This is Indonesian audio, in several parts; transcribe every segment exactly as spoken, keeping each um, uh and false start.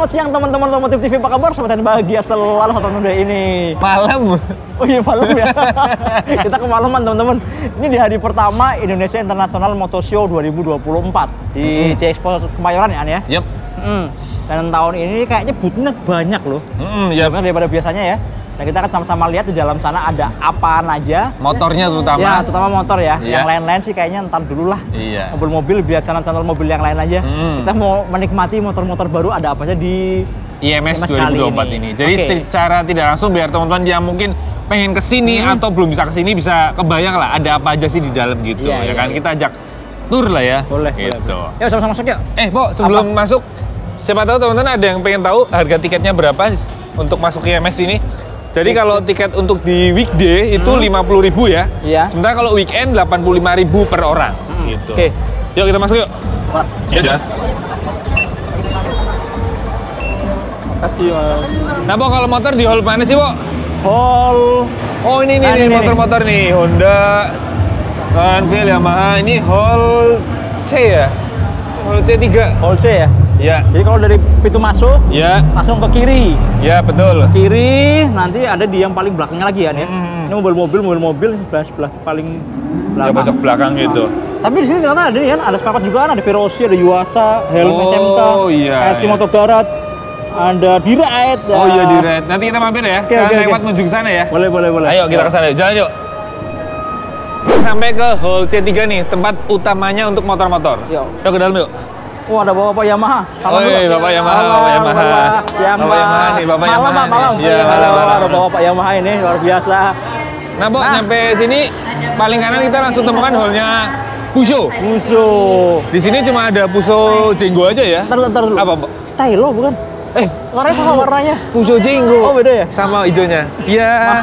siang teman-teman Otomotif T V, apa kabar? Sobat yang bahagia selalu satu minggu ini. Malam. Oh iya malam ya. Kita kemalaman teman-teman. Ini di hari pertama Indonesia International Motor Show dua ribu dua puluh empat di mm. C Expo Kemayoran ya, An ya. Yep. Mm. Dan tahun ini kayaknya boothnya banyak loh. Mm, yep. Daripada biasanya ya. Nah, kita akan sama-sama lihat di dalam sana ada apaan aja. Motornya terutama. Ya, terutama motor ya. Iya. Yang lain-lain sih kayaknya ntar dulu lah. Iya. Mobil-mobil biar channel-channel mobil yang lain aja. Hmm. Kita mau menikmati motor-motor baru ada apa aja di I M S dua ribu dua puluh empat ini. ini. Jadi okay. secara tidak langsung biar teman-teman yang mungkin pengen kesini hmm. atau belum bisa kesini bisa kebayang lah ada apa aja sih di dalam gitu. Iya, ya iya, kan iya. Kita ajak tour lah ya. Boleh. Gitu. Boleh. Ya sama-sama masuk ya. Eh, Bo, sebelum apa? masuk, siapa tahu teman-teman ada yang pengen tahu harga tiketnya berapa untuk masuk I M S ini. Jadi kalau tiket untuk di weekday itu hmm. lima puluh ribu ya. Iya. Sementara kalau weekend delapan puluh lima ribu per orang. Hmm. Gitu. Oke. Okay. Yuk kita masuk yuk. Ya udah. Makasih Mas. Nah, Bo, kalau motor di hall mana sih, Bo? Hall. Oh, ini nih, nah, nih motor-motor nih. Honda, Enfield, Yamaha. Ini hall C ya? Hall C tiga. Hall C ya? Ya. Jadi kalau dari pintu masuk, ya, langsung ke kiri. Ya, betul. Kiri, nanti ada di yang paling belakangnya lagi ya. Hmm. Ini mobil-mobil, mobil-mobil sebelah sebelah paling belakang. Ya, pojok belakang gitu. Tapi di sini ternyata ada nih kan, ada spare part juga kan, ada Verosi, ada Yuasa, Helm oh, S M K, iya, R C iya. Motor Garage, ada Direct. Oh iya, Direct. Nanti kita mampir ya. Okay, Sekarang okay, lewat okay. menuju ke sana ya. Boleh, boleh, boleh. Ayo kita ke sana. Jalan yuk. Sampai ke hall C tiga nih, tempat utamanya untuk motor-motor. Yuk. Yuk ke dalam yuk. Oh, ada bapak Yamaha. Oh iya, bapak Yamaha, bapak Yamaha. Bapak Yamaha nih, bapak Yamaha. Malam, malam. Iya, malam, malam. Ada bapak Yamaha ini luar biasa. Nah, Bo, nah. nyampe sini paling kanan kita langsung temukan hallnya Puso. Puso. Di sini cuma ada Puso Jenggo aja ya. Ntar, ntar dulu. Apa, Bo? Stylo bukan? Eh, warnanya sama warnanya. Puso Jenggo. Oh, beda ya? Sama hijaunya. Iya.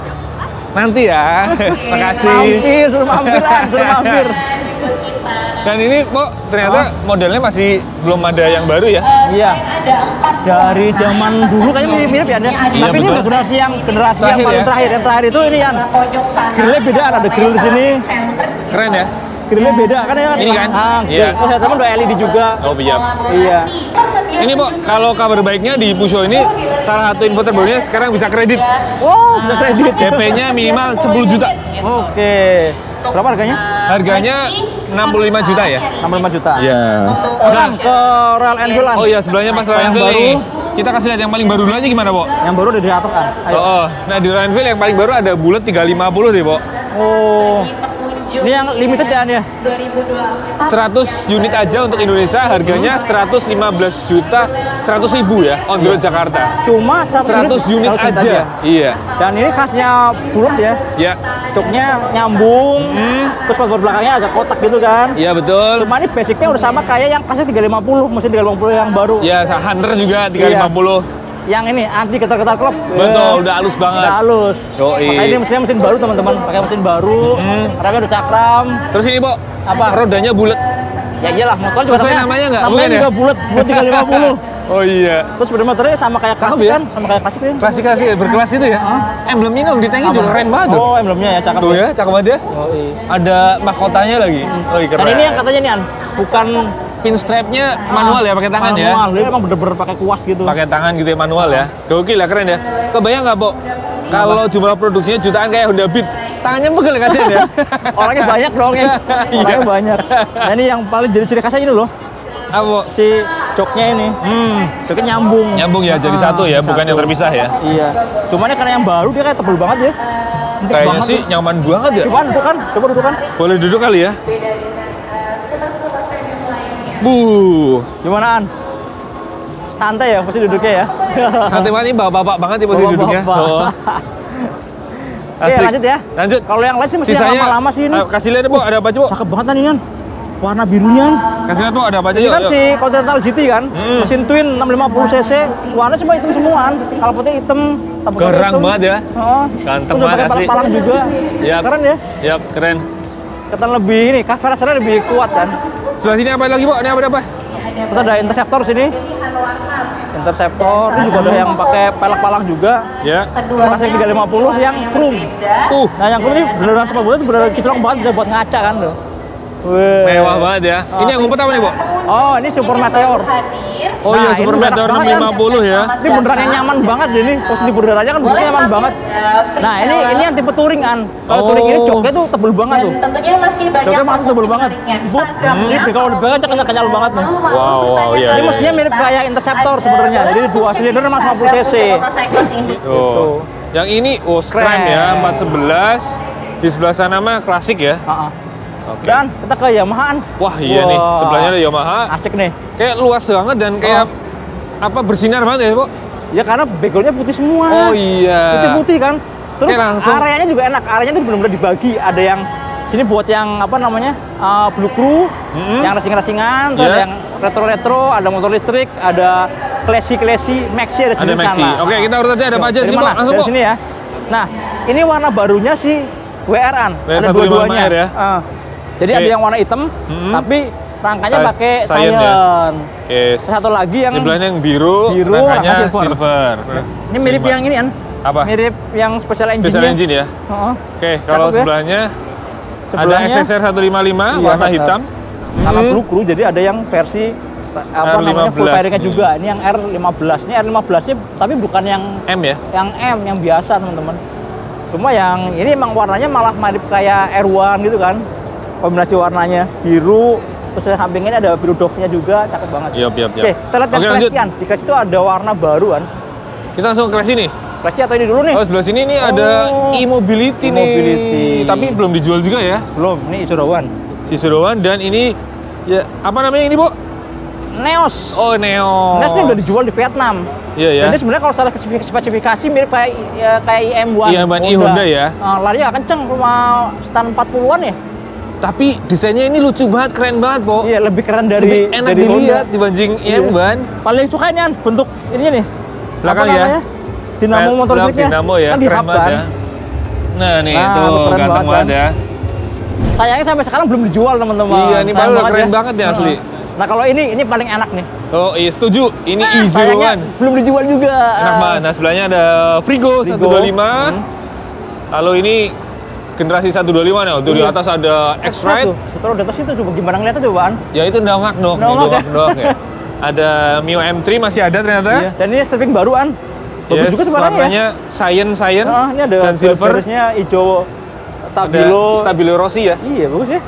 Nanti ya. Makasih. Mampir, suruh mampir lah, suruh mampir. Dan ini, Bo, ternyata oh. modelnya masih belum ada yang baru ya? Iya. Dari zaman dulu kayaknya mirip-mirip ya, iya, tapi betul. Ini udah generasi yang generasi terakhir yang paling ya? terakhir. Yang terakhir itu ini yang grillnya beda, ada grill di sini. Keren ya? Grillnya beda kan ya? Ini kan? Ah, iya. Oh, saya teman udah L E D juga. Oh, iya. Iya. Ini, Bo, kalau kabar baiknya di Puso ini salah satu info terbarunya sekarang bisa kredit. Oh, bisa kredit. D P-nya minimal sepuluh juta. Oke. Berapa harganya? Harganya enam puluh lima juta ya? enam puluh lima juta. Iya. Nah, ke Royal Enfield. Oh iya, sebelahnya pas Royal Enfield baru. Nih. Kita kasih lihat yang paling baru dulu aja gimana, Bo? Yang baru udah di atas kan? Ayo. Oh, oh. Nah di Royal Enfield yang paling baru ada Bullet tiga lima nol deh, Bo. Oh. Ini yang limited ya, ya? seratus unit aja untuk Indonesia, harganya seratus lima belas juta seratus ribu ya, on the road Jakarta. Cuma seratus unit, unit aja. aja. Iya. Dan ini khasnya Bullet ya? Iya. Coknya nyambung, hmm. terus paspor belakangnya ada kotak gitu kan? Iya betul. Cuma ini basicnya udah sama kayak yang khasnya tiga lima nol, mesin tiga lima nol yang baru. Iya, Hunter juga tiga lima nol. Iya. Yang ini anti getar-getar klub. Betul, udah halus banget. Udah halus. Yoi. Makanya ini mesinnya mesin baru teman-teman, pakai mesin baru. Hmm. Remnya udah cakram. Terus ini, Bo, apa? Rodanya bulat. Ya iyalah, motor juga sesuai namanya nggak? Namanya juga ya? bulat, bulat tiga lima nol. Oh iya. Terus sebenarnya motornya sama kayak klasik ya? Kan, sama kayak klasik kan? Klasik klasik berkelas itu ya. Huh? Emblemnya dong di tanknya juga keren banget. Oh, emblemnya ya cakep. Tuh ya, cakep banget ya. Oh, iya. Ada mahkotanya lagi. Hmm. Oh, iya, keren. Dan ini yang katanya nih, An, bukan pinstrapnya manual ya, pakai tangan manual. ya. Manual, dia emang bener-bener pakai kuas gitu. Pakai tangan gitu ya, manual ya. Gokil ya, keren ya. Kebayang nggak, Bo? Kalau jumlah produksinya jutaan kayak Honda Beat, tangannya pegel kasihan ya. Orangnya banyak dong ya. Orangnya banyak. Nah ini yang paling jadi ciri khasnya ini loh. Apa? Si coknya ini. Hmm. Coknya nyambung. Nyambung ya, jadi ah, satu ya, bukan satu. Yang terpisah ya. Iya. Cuman karena yang baru dia kayak tebel banget ya. Empuk kayaknya sih tuh. Nyaman banget ya. Coba duduk kan, coba duduk kan. Boleh duduk kali ya. Bu, gimana An? Santai ya pasti duduknya ya. Santai banget, ini bapak-bapak banget ya posisi duduknya. Oh. Oke, lanjut ya. Lanjut. Kalau yang lain sih mesti yang lama-lama sih ini. Kasih lihat, Bu, ada apa aja, Bu? Cakep banget nih, An. Warna birunya. Kasih lihat, Bu, ada apa aja? Ini kan si Continental G T kan, hmm. mesin twin enam lima nol cc, warna semua hitam semuaan. Kalau putih hitam, gerang banget ya. Oh. Ganteng banget sih. Palang-palang juga. Yap. Keren ya? Yap, keren. Ketan lebih ini, cover-covernya lebih kuat kan. Sebelah sini apa lagi, Bu? Ini apa apa? Terus ada Interceptor sini. Interceptor ini juga ada yang pakai pelek palang juga. Ya. Kasih tiga lima nol yang chrome. Uh. Nah, yang chrome ini beneran sama buat beneran kinclong banget, bisa buat ngaca kan tuh. Wih. Mewah banget ya. Ini yang ngumpet apa nih, Bu? Oh, ini Super Meteor. Oh iya, Nah, Super ini Meteor enak enam banget, lima puluh ya. Ini beneran yang nyaman banget ini. Posisi berdaranya kan beneran nyaman banget. Nah, ini ini yang tipe touring an. Kalau Oh. touring ini joknya tuh tebel banget tuh. Tentunya masih banyak Joknya malah tebel banget. Bu, ini kalau dipegang kenyal-kenyal banget nih. Wow, wow, iya. Ini iya, mesinnya mirip kayak Interceptor sebenarnya. Jadi dua silinder lima puluh cc. Tuh. Yang ini oh Scram Keren. ya, empat sebelas. Di sebelah sana mah klasik ya. Heeh. Oke. Dan kita ke Yamaha. Wah, iya nih. Wah. Sebelahnya ada Yamaha. Asik nih. Kayak luas banget dan kayak apa bersinar banget ya, Bu? Ya karena backgroundnya putih semua. Oh iya. Putih-putih kan. Terus Oke, langsung. areanya juga enak. Areanya tuh benar-benar dibagi. Ada yang sini buat yang apa namanya uh, Blue Crew, Mm-hmm. yang racing-racingan, terus Yeah. ada yang retro-retro, ada motor listrik, ada classy-classy, maxi ada di Ada sana. Maxi. Oke, kita urut aja ada apa aja Dari sini, mana? Pak. Langsung, Dari Bu. sini ya. Nah, ini warna barunya si W R-an. W R Ada seratus lima puluh lima dua-duanya. R ya. Uh, jadi Oke. ada yang warna hitam, Mm-hmm. tapi rangkanya Sa- pakai Cyan Cyan. ya? Oke. Satu lagi yang Sebelahnya yang biru, biru, rangkanya rangka silver. silver. ini mirip yang ini kan? Apa? Mirip yang special engine. Special engine ya. Heeh. Oke, kalau Cakep ya. sebelahnya Sebelahnya ada X S R seratus lima puluh lima Iya, warna X S R. hitam. sama Hmm. Blue Crew, jadi ada yang versi apa R lima namanya full belas. fairingnya juga. Ini yang R lima belas. Ini R lima belas nya tapi bukan yang M ya. yang M, yang biasa teman-teman. Cuma yang ini emang warnanya malah mirip kayak R satu gitu kan. Kombinasi warnanya biru, terus yang sampingnya ada biru Dove-nya juga, cakep banget. Yap, yap, yap. Oke, kita lihat Oke, yang lanjut. Classy-an. Di Classy itu ada warna baru kan. Kita langsung ke kelas ini. Classy atau ini dulu nih? Oh, sebelah sini nih ada Oh, e-mobility nih. e-mobility. Tapi belum dijual juga ya. Belum, ini Isorowan. Si Surowan dan ini ya apa namanya ini, Bu? Neos. Oh, Neo. Neos ini udah dijual di Vietnam. Iya ya. Dan dia sebenarnya kalau secara spesifik- spesifikasi mirip kayak ya, kayak i M satu. i M satu i Honda ya. Uh, larinya nggak kenceng, cuma stand empat puluhan ya. Tapi desainnya ini lucu banget, keren banget, Po. Iya, lebih keren dari Lebih enak dari dilihat Honda. dibanding i Iya. M satu. Paling suka ini kan bentuk ininya nih. Belakang Apa ya. namanya? Dinamo Red motor block listriknya. Dinamo ya, Kan keren dirap banget kan. ya. Nah, nih Nah, tuh keren ganteng banget banget kan. ya. Sayangnya sampai sekarang belum dijual teman-teman. Iya, ini Sayang padahal keren banget ya, asli. Nah kalau ini ini paling enak nih. Oh, iya setuju. Ini Nah, e zero sayangnya one. belum dijual juga. Enak banget. Nah, sebelahnya ada Frigo, Frigo. seratus dua puluh lima. Hmm. Lalu ini generasi seratus dua puluh lima nih. Tuh di Iya. atas ada X-Ride. tuh. Betul, di atas itu coba gimana ngeliatnya cobaan. Ya itu dongak dong, nih, Dongak ya? dongak dong ya. Ada Mio M tiga masih ada ternyata. Iya. Dan ini stripping baruan. Bagus Yes, juga sebenarnya ya. warnanya Cyan Cyan Nah, ini ada dan silver. garis-garisnya hijau Ada stabilo. Stabilo Rossi ya. Iya, bagus ya.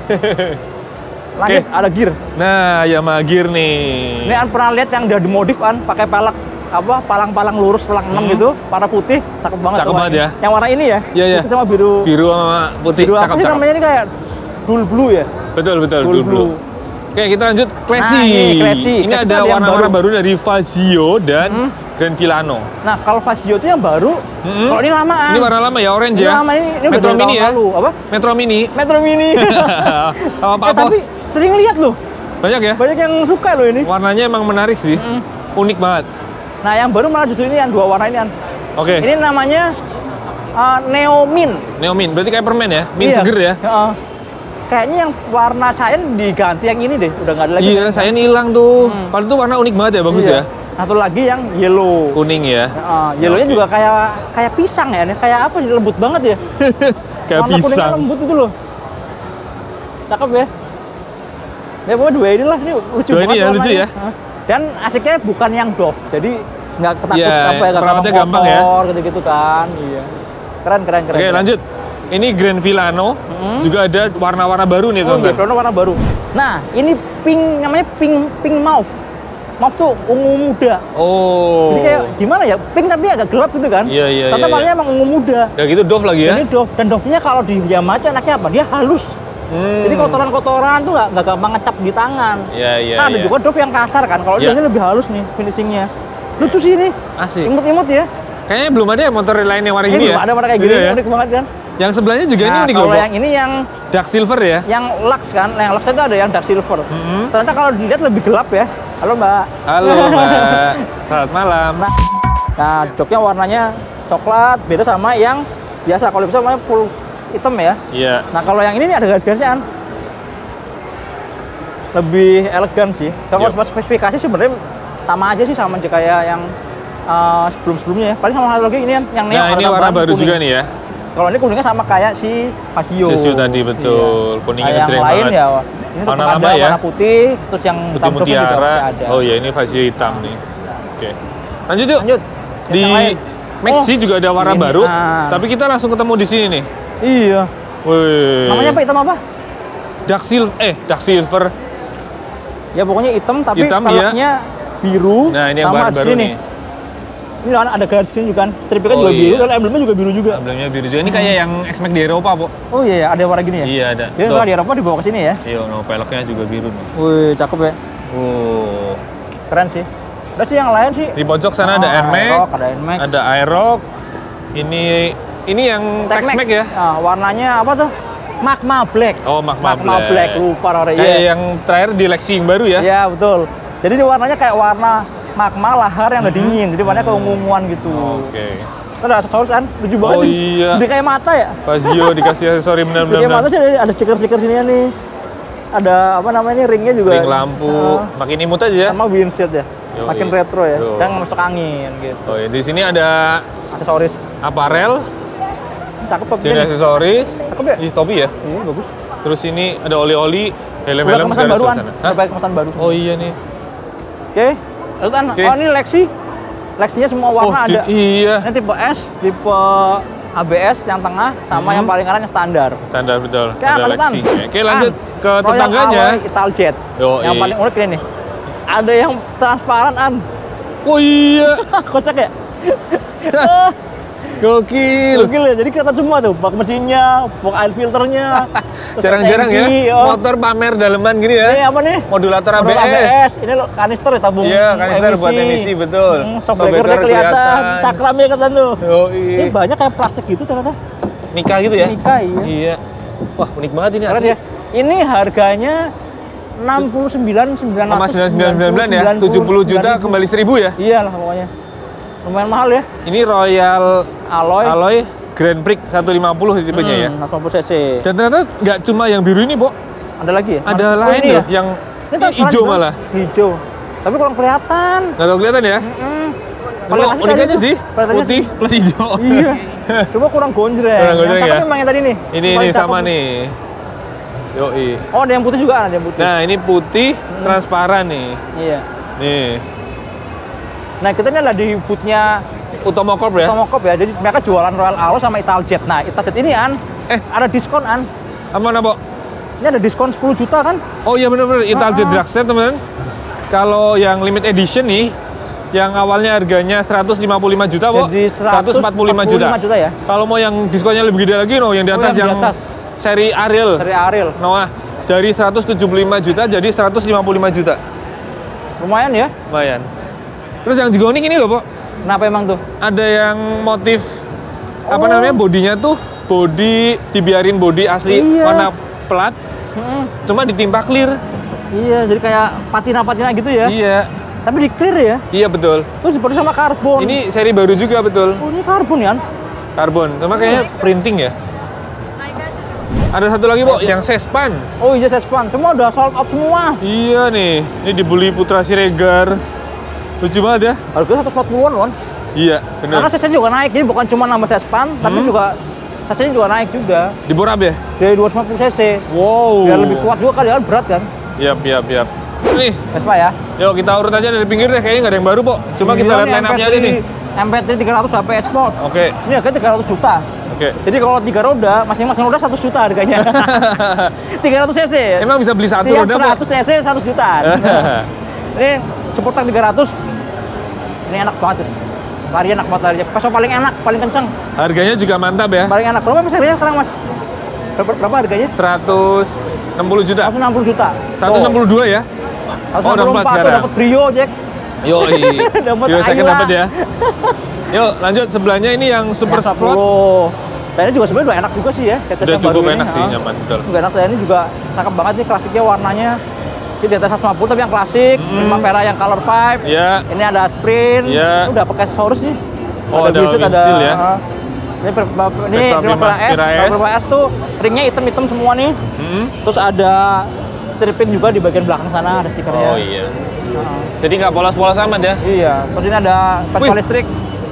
Lanjut, Oke. ada gear. Nah, Yamaha Gear nih. Ini an pernah lihat yang udah dimodif an pakai pelek apa palang-palang lurus pelak enam gitu, warna putih, cakep banget. Hmm. Cakep tuh banget warnanya. ya. Yang warna ini ya? Iya, iya. Putih sama biru. Biru sama putih. Biru apa cakep, sih cakep. namanya ini kayak dual blue ya? Betul, betul. Dual Blue Blue. Oke, kita lanjut Classy. Nah, ini Classy. Ini Classy ada itu ada yang warna-warna baru. baru. dari Fazio dan Hmm. Grand Filano. Nah, kalau Fazio itu yang baru, Mm-mm. kalau ini lamaan. Ini warna lama ya, orange Ini ya. lama, ini, ini udah Metro dari Mini tahun ya. lalu. Apa? Metro Mini. Metro Mini. Sama Pak Eh, tapi Pos. sering lihat loh, Banyak ya. banyak yang suka loh ini. Warnanya emang menarik sih. Mm. Unik banget. Nah, yang baru malah justru ini yang dua warna ini kan. Oke. Ini namanya uh, Neo Min. Neo Min. Berarti kayak permen ya? Min Iya. seger ya? Heeh. Kayaknya yang warna Cyan diganti yang ini deh, udah nggak ada lagi. Iya, kan? saya hilang tuh. Hmm. Padahal tuh warna unik banget ya, bagus Iya. ya. Satu lagi yang yellow. Kuning ya. Heeh, yellownya Oke. juga kayak kayak pisang ya, nih. Kayak apa? Lembut banget ya. Kayak Warna kuningnya pisang. lembut itu loh. Cakep ya. Ya pokoknya dua inilah, ini lucu Dua banget. ini ya, warnanya. lucu ya. Heeh. Dan asiknya bukan yang Dove, jadi nggak ketakut Iya, apa ya, nggak perawatnya kena gampang ya. motor gitu-gitu kan. Iya. Keren, keren, keren. Oke, keren. lanjut. Ini Grand Filano. Hmm. Juga ada warna-warna baru nih, Oh iya, teman-teman. warna warna baru. Nah, ini pink, namanya pink pink mauve. Mauve tuh ungu muda. Oh. Jadi kayak gimana ya? Pink tapi agak gelap gitu kan? Iya, iya, Tapi iya, warnanya emang ungu muda. Ya gitu Dove lagi ya. Ini Dove, dan Dove-nya kalau di Yamaha itu enaknya apa? Dia halus. Hmm. Jadi kotoran-kotoran tuh nggak nggak gampang ngecap di tangan. Iya, iya, Nah, ada iya. juga Dove yang kasar kan. Kalau Iya. dia lebih halus nih finishingnya. Lucu sih ini. Asik. Imut-imut ya. Kayaknya belum ada ya motor lain yang warna Ini gini belum ya. ada warna kayak gini, Iya ya. unik banget kan. Yang sebelahnya juga ini Nah, unik loh, kalau Bo. yang ini yang Dark silver ya. yang Lux kan, nah, yang Lux itu ada yang dark silver. Mhm. Ternyata kalau dilihat lebih gelap ya. Halo Mbak. Halo, Mbak. Selamat malam. Nah, joknya warnanya coklat, beda sama yang biasa. Kalau bisa namanya full hitam ya. Iya. Nah, kalau yang ini nih ada garis-garisnya kan. Lebih elegan sih. Kalau Yuk. spesifikasi sebenarnya sama aja sih, sama aja kayak yang uh, sebelum-sebelumnya ya. Paling sama satu lagi ini kan yang Neo Nah, ini warna tambahan baru kuning. juga nih ya. Kalau ini kuningnya sama kayak si Pasio. Pasio tadi betul. Iya. Kuningnya Nah, yang ngejreng lain banget. ya ini tetap Warna ada lama ya? warna putih, terus yang Putih hitam juga mutiara. masih ada. Oh iya, ini Pasio hitam nih. Oke. Lanjut yuk. Lanjut. Di Yang lain. Maxi Oh, juga ada warna ini, baru, ah. tapi kita langsung ketemu di sini nih. Iya. Wih. Namanya apa hitam apa? Dark silver, eh dark silver. Ya pokoknya hitam tapi Hitam, peleknya biru. Nah ini yang sama baru-baru di sini. nih. Ini kan ada garis sini juga kan, stripnya kan Oh, juga iya. biru dan emblemnya juga biru juga. Emblemnya biru juga. Ini kayak yang X-Max di Eropa, Po. Oh iya, iya, ada warna gini ya? Iya ada. Jadi Tuh. kalau di Eropa dibawa ke sini ya? Iya, no, peleknya juga biru nih. Wih, cakep ya. Oh. Keren sih. Ada sih yang lain sih. Di pojok sana Oh, ada Air Max, Aerox, ada Air Max. ada Aerox. Ini ini yang Tech Tex-Max ya? Nah, warnanya apa tuh? Magma Black. Oh, Magma, Magma Black. Black. Lupa orang Kayak iya. yang terakhir di Lexi yang baru ya? Iya, betul. Jadi ini warnanya kayak warna magma lahar yang udah dingin. Jadi warnanya keunguan gitu. Oke. Terus ada aksesoris kan, lucu banget. Oh, nih. iya. Jadi kayak mata ya? Pasio dikasih aksesori Jadi kayak mata benar-benar. sih ada, ada stiker-stiker sini nih. Ada apa namanya ringnya juga. Ring lampu, Nah, makin imut aja ya. sama windshield ya. Yoi. Makin retro ya. Tuh. Dan masuk angin gitu. Oh ya, di sini ada Aksesoris. aparel, Cakep top jadi ini. aksesoris, Cakep ya? ih topi ya. Iya, bagus. Terus ini ada oli-oli, Udah helm-helm kemasan segala baruan. suasana. Udah Hah? pakai kemasan baru. Oh iya nih. Oke. Terus kan, Oke. oh ini Lexi. Lexinya semua warna Oh, ada. di- iya. Ini tipe S, tipe A B S yang tengah, sama Hmm. yang paling kanan yang standar. Standar betul. Oke, ada lanjutan. Lexi. Oke, lanjut An, ke Royal tetangganya. Alloy Italjet. Yoi. Yang paling unik ini nih. Ada yang transparan, An. Oh iya. Kocak ya? Gokil. Gokil ya, jadi kelihatan semua tuh. Bak mesinnya, bak air filternya. terus Jarang-jarang ya. tangki, oh. Motor pamer daleman gini ya. Ini apa nih? Modulator A B Modul S. A B S. Ini lo kanister ya, tabung Iya, kanister buat emisi, betul. Hmm, shock Shock breaker-nya breaker kelihatan, kelihatan. cakramnya kelihatan tuh. Yoi. Ini banyak kayak plastik gitu ternyata. Nikah gitu ya? Nikah, iya. Iya. Wah, unik banget ini Keren asli. ya. Ini harganya enam puluh sembilan ribu sembilan ratus sembilan sembilan sembilan sembilan ya, tujuh puluh juta kembali seribu ya. Iya lah pokoknya. Lumayan mahal ya. Ini Royal Alloy. Alloy Grand Prix seratus lima puluh tipenya ya. Hmm, delapan puluh cc. Dan ternyata nggak cuma yang biru ini, Bo. Ada lagi ya? Ada Oh, lain ini loh ya? yang Ini ini transparan hijau juga. malah. Hijau. Tapi kurang kelihatan. Nggak tahu kelihatan ya? Hmm. Kalau asli unik tadi aja tuh. sih, Kelihatannya putih plus hijau. Iya. Cuma kurang gonjreng. Kurang gonjreng Yang cakep ya? memang yang tadi nih. Ini Paling ini cakep sama nih. Yoi. Oh, ada yang putih juga, ada yang putih. Nah, ini putih transparan nih. Iya. Nih. Nah, kita ini adalah di bootnya Utomocorp ya? Tomokop ya. Jadi mereka jualan Royal Alloy sama Italjet. Nah, Italjet ini An, Eh. ada diskon An. Apa mana, Bo? Ini ada diskon sepuluh juta kan? Oh iya benar-benar Italjet Ah. Dragster teman-teman. Kalau yang limited edition nih, yang awalnya harganya seratus lima puluh lima juta, Bo. Jadi seratus empat puluh lima juta. juta ya. Kalau mau yang diskonnya lebih gede lagi, no, yang di Oh, atas yang di yang, atas. seri Ariel. Dari Ariel. Noah, dari seratus tujuh puluh lima juta jadi seratus lima puluh lima juta. Lumayan ya. Lumayan. Terus yang juga unik ini loh, Bo. Kenapa emang tuh? Ada yang motif apa Oh. namanya? Bodinya tuh body dibiarin body asli Iya. warna pelat, Hmm, cuma ditimpa clear. iya, jadi kayak patina-patina gitu ya. Iya. Tapi di clear ya. Iya betul. Terus seperti sama karbon. Ini seri baru juga betul. Oh, ini karbon ya. An? Karbon. Cuma kayaknya printing ya. Ada satu lagi, Bo, yang Sespan. Oh iya, Sespan. Cuma udah sold out semua. Iya nih. Ini dibeli Putra Siregar. Lucu banget ya. Harganya seratus empat puluhan loh. An. Iya, Karena benar. cc juga naik. Jadi bukan cuma nambah Sespan, tapi Hmm. juga cc-nya juga naik juga. Diborab ya? Dari dua ratus lima puluh cc. Wow. Biar lebih kuat juga kali ya, berat kan. Yap, yap, yap. Nih, Vespa ya. yuk kita urut aja dari pinggir deh. Kayaknya nggak ada yang baru, Bo. Cuma kita Iya, lihat nih line up-nya aja nih. M P tiga tiga ratus H P Sport. Oke, Ini harganya tiga ratus juta. oke. Jadi kalau tiga roda, masing-masing roda seratus juta harganya. tiga ratus cc. Emang bisa beli satu Tiap roda, Bo? seratus cc seratus juta. Ini support tank tiga ratus. Ini enak banget. Tuh. Lari enak banget larinya. Vespa paling enak, paling kenceng. Harganya juga mantap ya. Paling enak. Berapa mas harganya sekarang mas? Berapa, berapa harganya? seratus enam puluh juta. seratus enam puluh juta. seratus enam puluh dua ya? seratus Oh, enam puluh dapat empat tuh sekarang. dapat Brio, Jack. Yoi. Dapat Yo, second Ayla. dapat ya. Yuk, lanjut sebelahnya ini yang Super Yang Sport. sepuluh. Dan ini juga sebenarnya udah enak juga sih ya. T T S Udah yang cukup baru enak ini, sih, ha. nyaman betul. Udah enak, dan ini juga cakep banget nih klasiknya warnanya. Ini di atas seratus lima puluh tapi yang klasik, Primavera yang color vibe. Ya. Ini ada sprint. Iya. Ini udah pakai aksesoris nih. Oh, ada wheelset, windshield ya. uh, ini per- ini Vespa Primavera S. Primavera S. Primavera S tuh ringnya hitam-hitam semua nih. Hmm. Terus ada stripping juga di bagian belakang sana, ada stikernya. Oh iya. Nah, Jadi nggak polos-polos amat ya? iya. Terus ini ada Vespa Wih. listrik.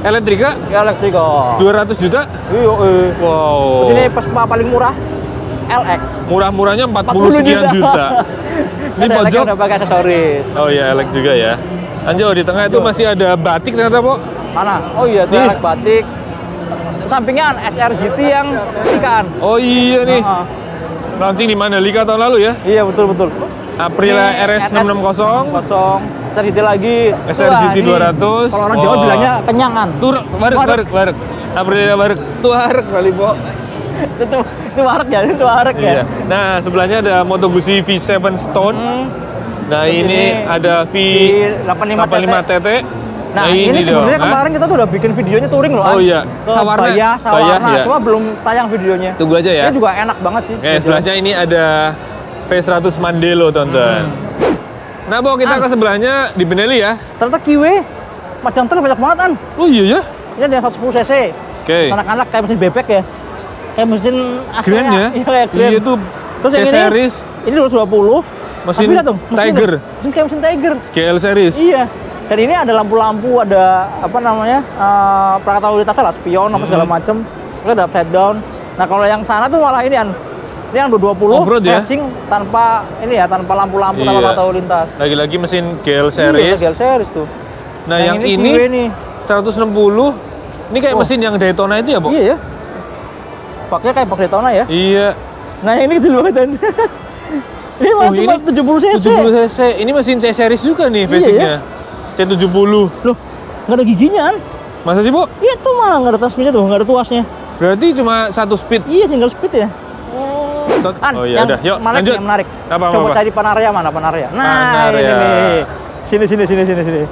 Elektrika Elektrika. dua ratus juta. Iya, eh. Wow. Terus ini Vespa paling murah L X. Murah-murahnya empat puluh sekian juta. Ini Ada L X pojok udah pakai aksesoris. Oh iya, L X juga ya. Lanjut di tengah itu masih ada batik ternyata, Pok. Mana? Oh iya, itu Nih. L X batik. Sampingnya S R G T yang ikan. Oh iya nih. Heeh. Launching di Mandalika tahun lalu ya. Iya, betul betul. Aprilia Ini R S enam enam nol. kosong. S R G T lagi. S R G T Wah, ini dua ratus. Kalau orang Jawa Wah. bilangnya kenyangan. Tur, barek, barek, barek. Aprilia barek. Tuarek kali, Pok. itu itu warek ya, itu warek ya. Iya. Nah, sebelahnya ada Moto Guzzi V tujuh Stone. Hmm. Nah, Terus ini, ini ada V delapan puluh lima delapan puluh lima T T. Nah, ini, sebenarnya dong, kemarin kita tuh udah bikin videonya touring loh. Oh An. iya, Ke Sawarna. Bayah, Sawarna, Bayah, ya. cuma belum tayang videonya. Tunggu aja ya. Ini juga enak banget sih. Oke, sebelahnya ini ada V seratus Mandelo, teman-teman. Hmm. Nah, Bo, kita ke sebelahnya di Benelli ya. Ternyata Kiwi macam terus banyak banget, An. Oh iya ya. Ini ada yang seratus sepuluh cc. Oke. Anak-anak kayak mesin bebek ya. Kayak mesin asli Keren ya. Iya, kayak keren. Iya itu. Terus yang ini, C-Series. ini dua ratus dua puluh. Mesin Tapi lihat tuh, mesin Tiger. Mesin kayak mesin Tiger. G L series. Iya. Dan ini ada lampu-lampu, ada apa namanya, uh, perangkat lalu lintasnya lah, spion, apa segala Hmm. macem. Terus ada upside down. Nah kalau yang sana tuh malah ini an, ini yang dua puluh Off-road ya? racing tanpa ini ya, tanpa lampu-lampu, tanpa Iya. perangkat lalu lintas. Lagi-lagi mesin G L Iya, series. G L series tuh. Nah, yang, Kiwi ini nih. seratus enam puluh. Ini kayak Oh. mesin yang Daytona itu ya, Bo? Iya ya. Paknya kayak pak Daytona ya. Iya. Nah yang ini kecil banget kan. Ini malah Oh, cuma ini tujuh puluh cc. tujuh puluh cc. Ini mesin C-Series juga nih Iya, basicnya. C tujuh puluh. Loh, nggak ada giginya kan? Masa sih, Bu? Iya tuh malah nggak ada transmisinya tuh, nggak ada tuasnya. Berarti cuma satu speed. Iya single speed ya. An, Oh iya, yang udah. Yuk, menarik, lanjut. yang menarik. Apa, apa, Coba apa? cari Panarea mana Panarea. Nah, Panarea. ini nih. Sini sini sini sini sini.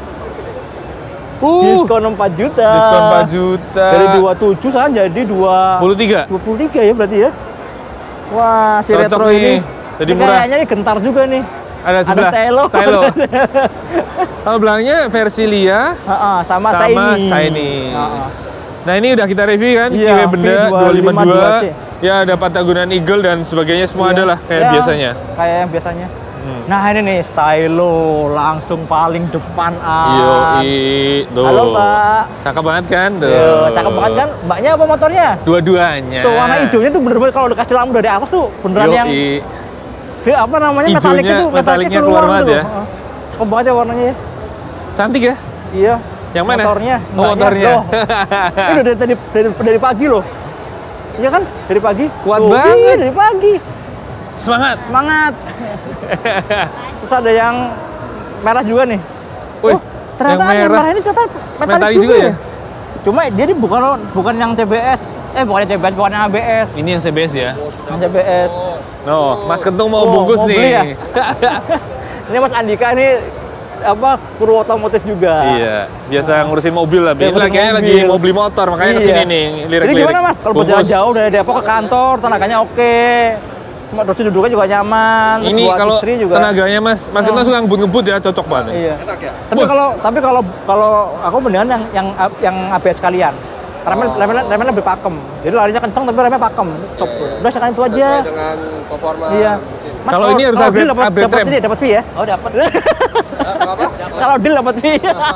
Uh, Diskon empat juta. diskon empat juta. Dari dua puluh tujuh sekarang jadi dua puluh tiga. dua puluh tiga ya berarti ya. Wah, si Cocok retro nih. ini. Jadi Ini murah. Kayaknya ini gentar juga nih. Ada sebelah. stylo. Stylo. Kalau belakangnya versi Lia Heeh, sama, sama Shiny. Shiny. Heeh. Nah, ini udah kita review kan, Iya, Kiwi Benda V dua dua lima lima dua C. dua. Ya, ada Patagonia Eagle dan sebagainya semua Iya. ada lah kayak Ya, biasanya. Kayak yang biasanya. Hmm. Nah, ini nih stylo langsung paling depan. Yo, An. tuh. Halo, Mbak. Cakep banget kan? Tuh. Yo, cakep banget kan? Mbaknya apa motornya? Dua-duanya. Tuh warna hijaunya tuh bener-bener kalau dikasih lampu dari atas tuh beneran Yoi. yang ke apa namanya Hijaunya, metalik itu, metaliknya tuh keluar tuh. banget ya. Heeh. Cakep banget ya warnanya ya. Cantik ya? Iya. Yang mana? Motornya. Oh, mbaknya. motornya. Loh. Ini udah dari, dari, dari, dari pagi loh. Iya kan? Dari pagi. Kuat Tuh, banget. Iya, dari pagi. Semangat. Semangat. Terus ada yang merah juga nih. Wih, oh, ternyata yang yang merah. merah ini ternyata metalik, Metalik juga, juga ya. ya? Cuma dia ini bukan bukan yang C B S. Eh, bukan yang C B S, bukan yang A B S. Ini yang C B S ya? Yang C B S. No, Mas Kentung mau Oh, bungkus mau beli nih. ya? Ini Mas Andika ini apa kru otomotif juga. Iya, biasa ngurusin mobil lah. Iya, Ini ngurusin kayaknya lagi mobil. mau beli motor, makanya Iya. kesini nih, Jadi lirik-lirik. gimana Mas? Kalau berjalan Bungkus. jauh dari Depok ke kantor, tenaganya oke. Cuma kursi duduknya juga nyaman. Terus Ini buat kalau istri juga. tenaganya Mas, Mas Kentung Oh. suka ngebut-ngebut ya, cocok banget. Iya. Tapi kalau tapi kalau kalau aku mendingan yang yang yang A B S sekalian. Remnya, remnya, remnya lebih pakem. Jadi larinya kencang tapi remnya pakem. Top. Udah sekarang itu aja. Sesuai dengan performa Iya. mesin. Mas, Kalau ini harus kalau upgrade- deal dapat upgrade dapat rem. ini dapat fee ya? Oh, dapat. Apa? Kalau deal dapat fee.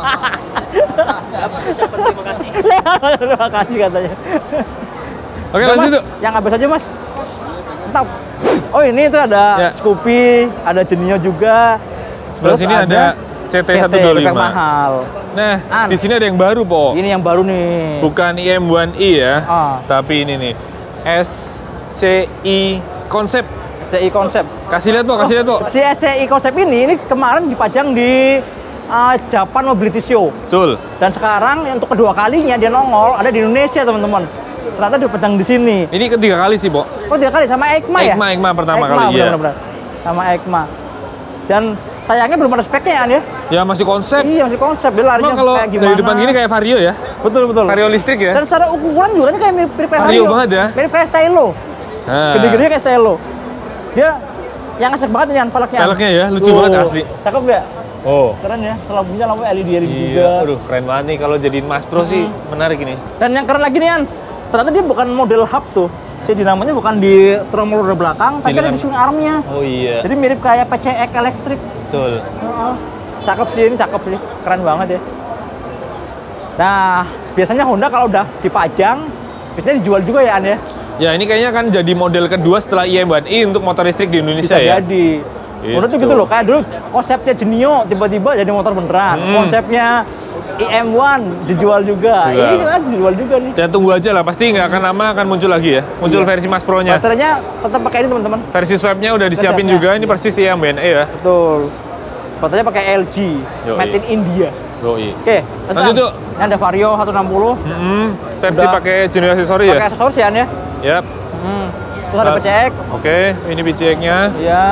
Terima kasih katanya. Oke, Udah, lanjut Mas, tuh. yang habis aja Mas. Mantap. Oh ini tuh ada Ya. Scoopy, ada Genio juga. Sebelah Terus sini ada C T seratus dua puluh lebih lima. mahal. Nah, An. di sini ada yang baru, Po. Ini yang baru nih. Bukan I M satu i ya, Ah. tapi ini nih S C I Konsep. S C I Konsep. Kasih lihat, Po, kasih lihat, Po. Si S C I Konsep ini ini kemarin dipajang di uh, Japan Mobility Show. Betul. Dan sekarang untuk kedua kalinya dia nongol ada di Indonesia, teman-teman. Ternyata dipajang di sini. Ini ketiga kali sih, Po. Oh, tiga kali sama EICMA ya? EICMA, EICMA pertama EICMA, kali, iya. benar-benar. Sama EICMA. Dan sayangnya belum ada speknya kan ya? Ya masih konsep. Iya, masih konsep. Dia larinya Emang kalau kayak gimana? dari depan gini kayak Vario ya? Betul, betul. Vario listrik ya? Dan secara ukuran juga ini kayak mirip mirip kayak Vario banget ya? Mirip kayak Stylo. Nah, Gede-gede kayak Stylo. Dia yang asik banget nih, Yan, peleknya. Peleknya ya, lucu Tuh. banget asli. Cakep nggak? Oh. Keren ya, lampunya lampu L E D juga. Iya, aduh keren banget nih kalau jadiin Mas Pro sih, menarik ini. Dan yang keren lagi nih, Yan, ternyata dia bukan model hub tuh. Si dinamanya bukan di tromol roda belakang, tapi ada di swing armnya. Oh iya, Jadi mirip kayak P C X elektrik. betul. Heeh. Cakep sih, ini cakep sih. Keren banget ya. Nah, biasanya Honda kalau udah dipajang, biasanya dijual juga ya, An ya? Ya, ini kayaknya kan jadi model kedua setelah i M satu i untuk motor listrik di Indonesia. Bisa ya. jadi. Gitu. Honda tuh gitu loh, kayak dulu konsepnya Genio tiba-tiba jadi motor beneran. Hmm. Konsepnya i M satu dijual juga. Jual. Ini kan dijual juga nih. Dan tunggu aja lah, pasti nggak akan lama akan muncul lagi ya. Muncul Iya. versi Max Pro-nya. Baterainya tetap pakai ini teman-teman. Versi swap-nya udah disiapin Swap-nya. juga, ini persis i M satu i ya. Betul. Baterainya pakai L G, Yoi. made in India. Yoi. Oke, Lanjut yuk. Ini ada Vario seratus enam puluh. Mm-hmm. Versi Udah pakai Genio aksesori ya? Pakai aksesoris ya, An ya? Yap. Hmm. Terus ada P C X. Oke, ini P C X-nya. Iya.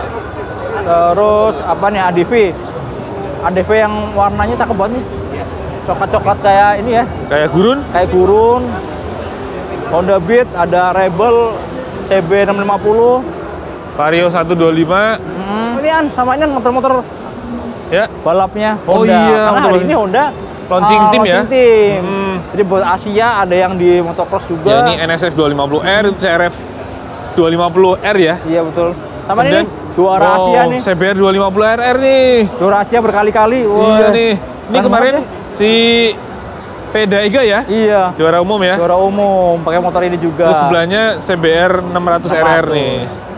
Terus apa nih A D V? A D V yang warnanya cakep banget nih. Coklat-coklat kayak ini ya, Kayak gurun. kayak gurun. Honda Beat, ada Rebel C B enam lima nol. Vario seratus dua puluh lima. Hmm. Ini An, sama ini motor-motor Ya. balapnya Oh Honda. iya, Karena hari motor- ini Honda Launching uh, team ya? launching team. Hmm. Jadi buat Asia ada yang di motocross juga. Ya, ini N S F dua lima nol R, C R F dua lima nol R ya. Iya betul. Sama Dan- ini juara oh, Asia nih. C B R dua lima nol R R nih. Juara Asia berkali-kali. Wah. Iya nih. Ini Keren kemarin banget si Veda Iga ya, Iya. juara umum ya. Juara umum pakai motor ini juga. Terus sebelahnya C B R enam ratus R R nih.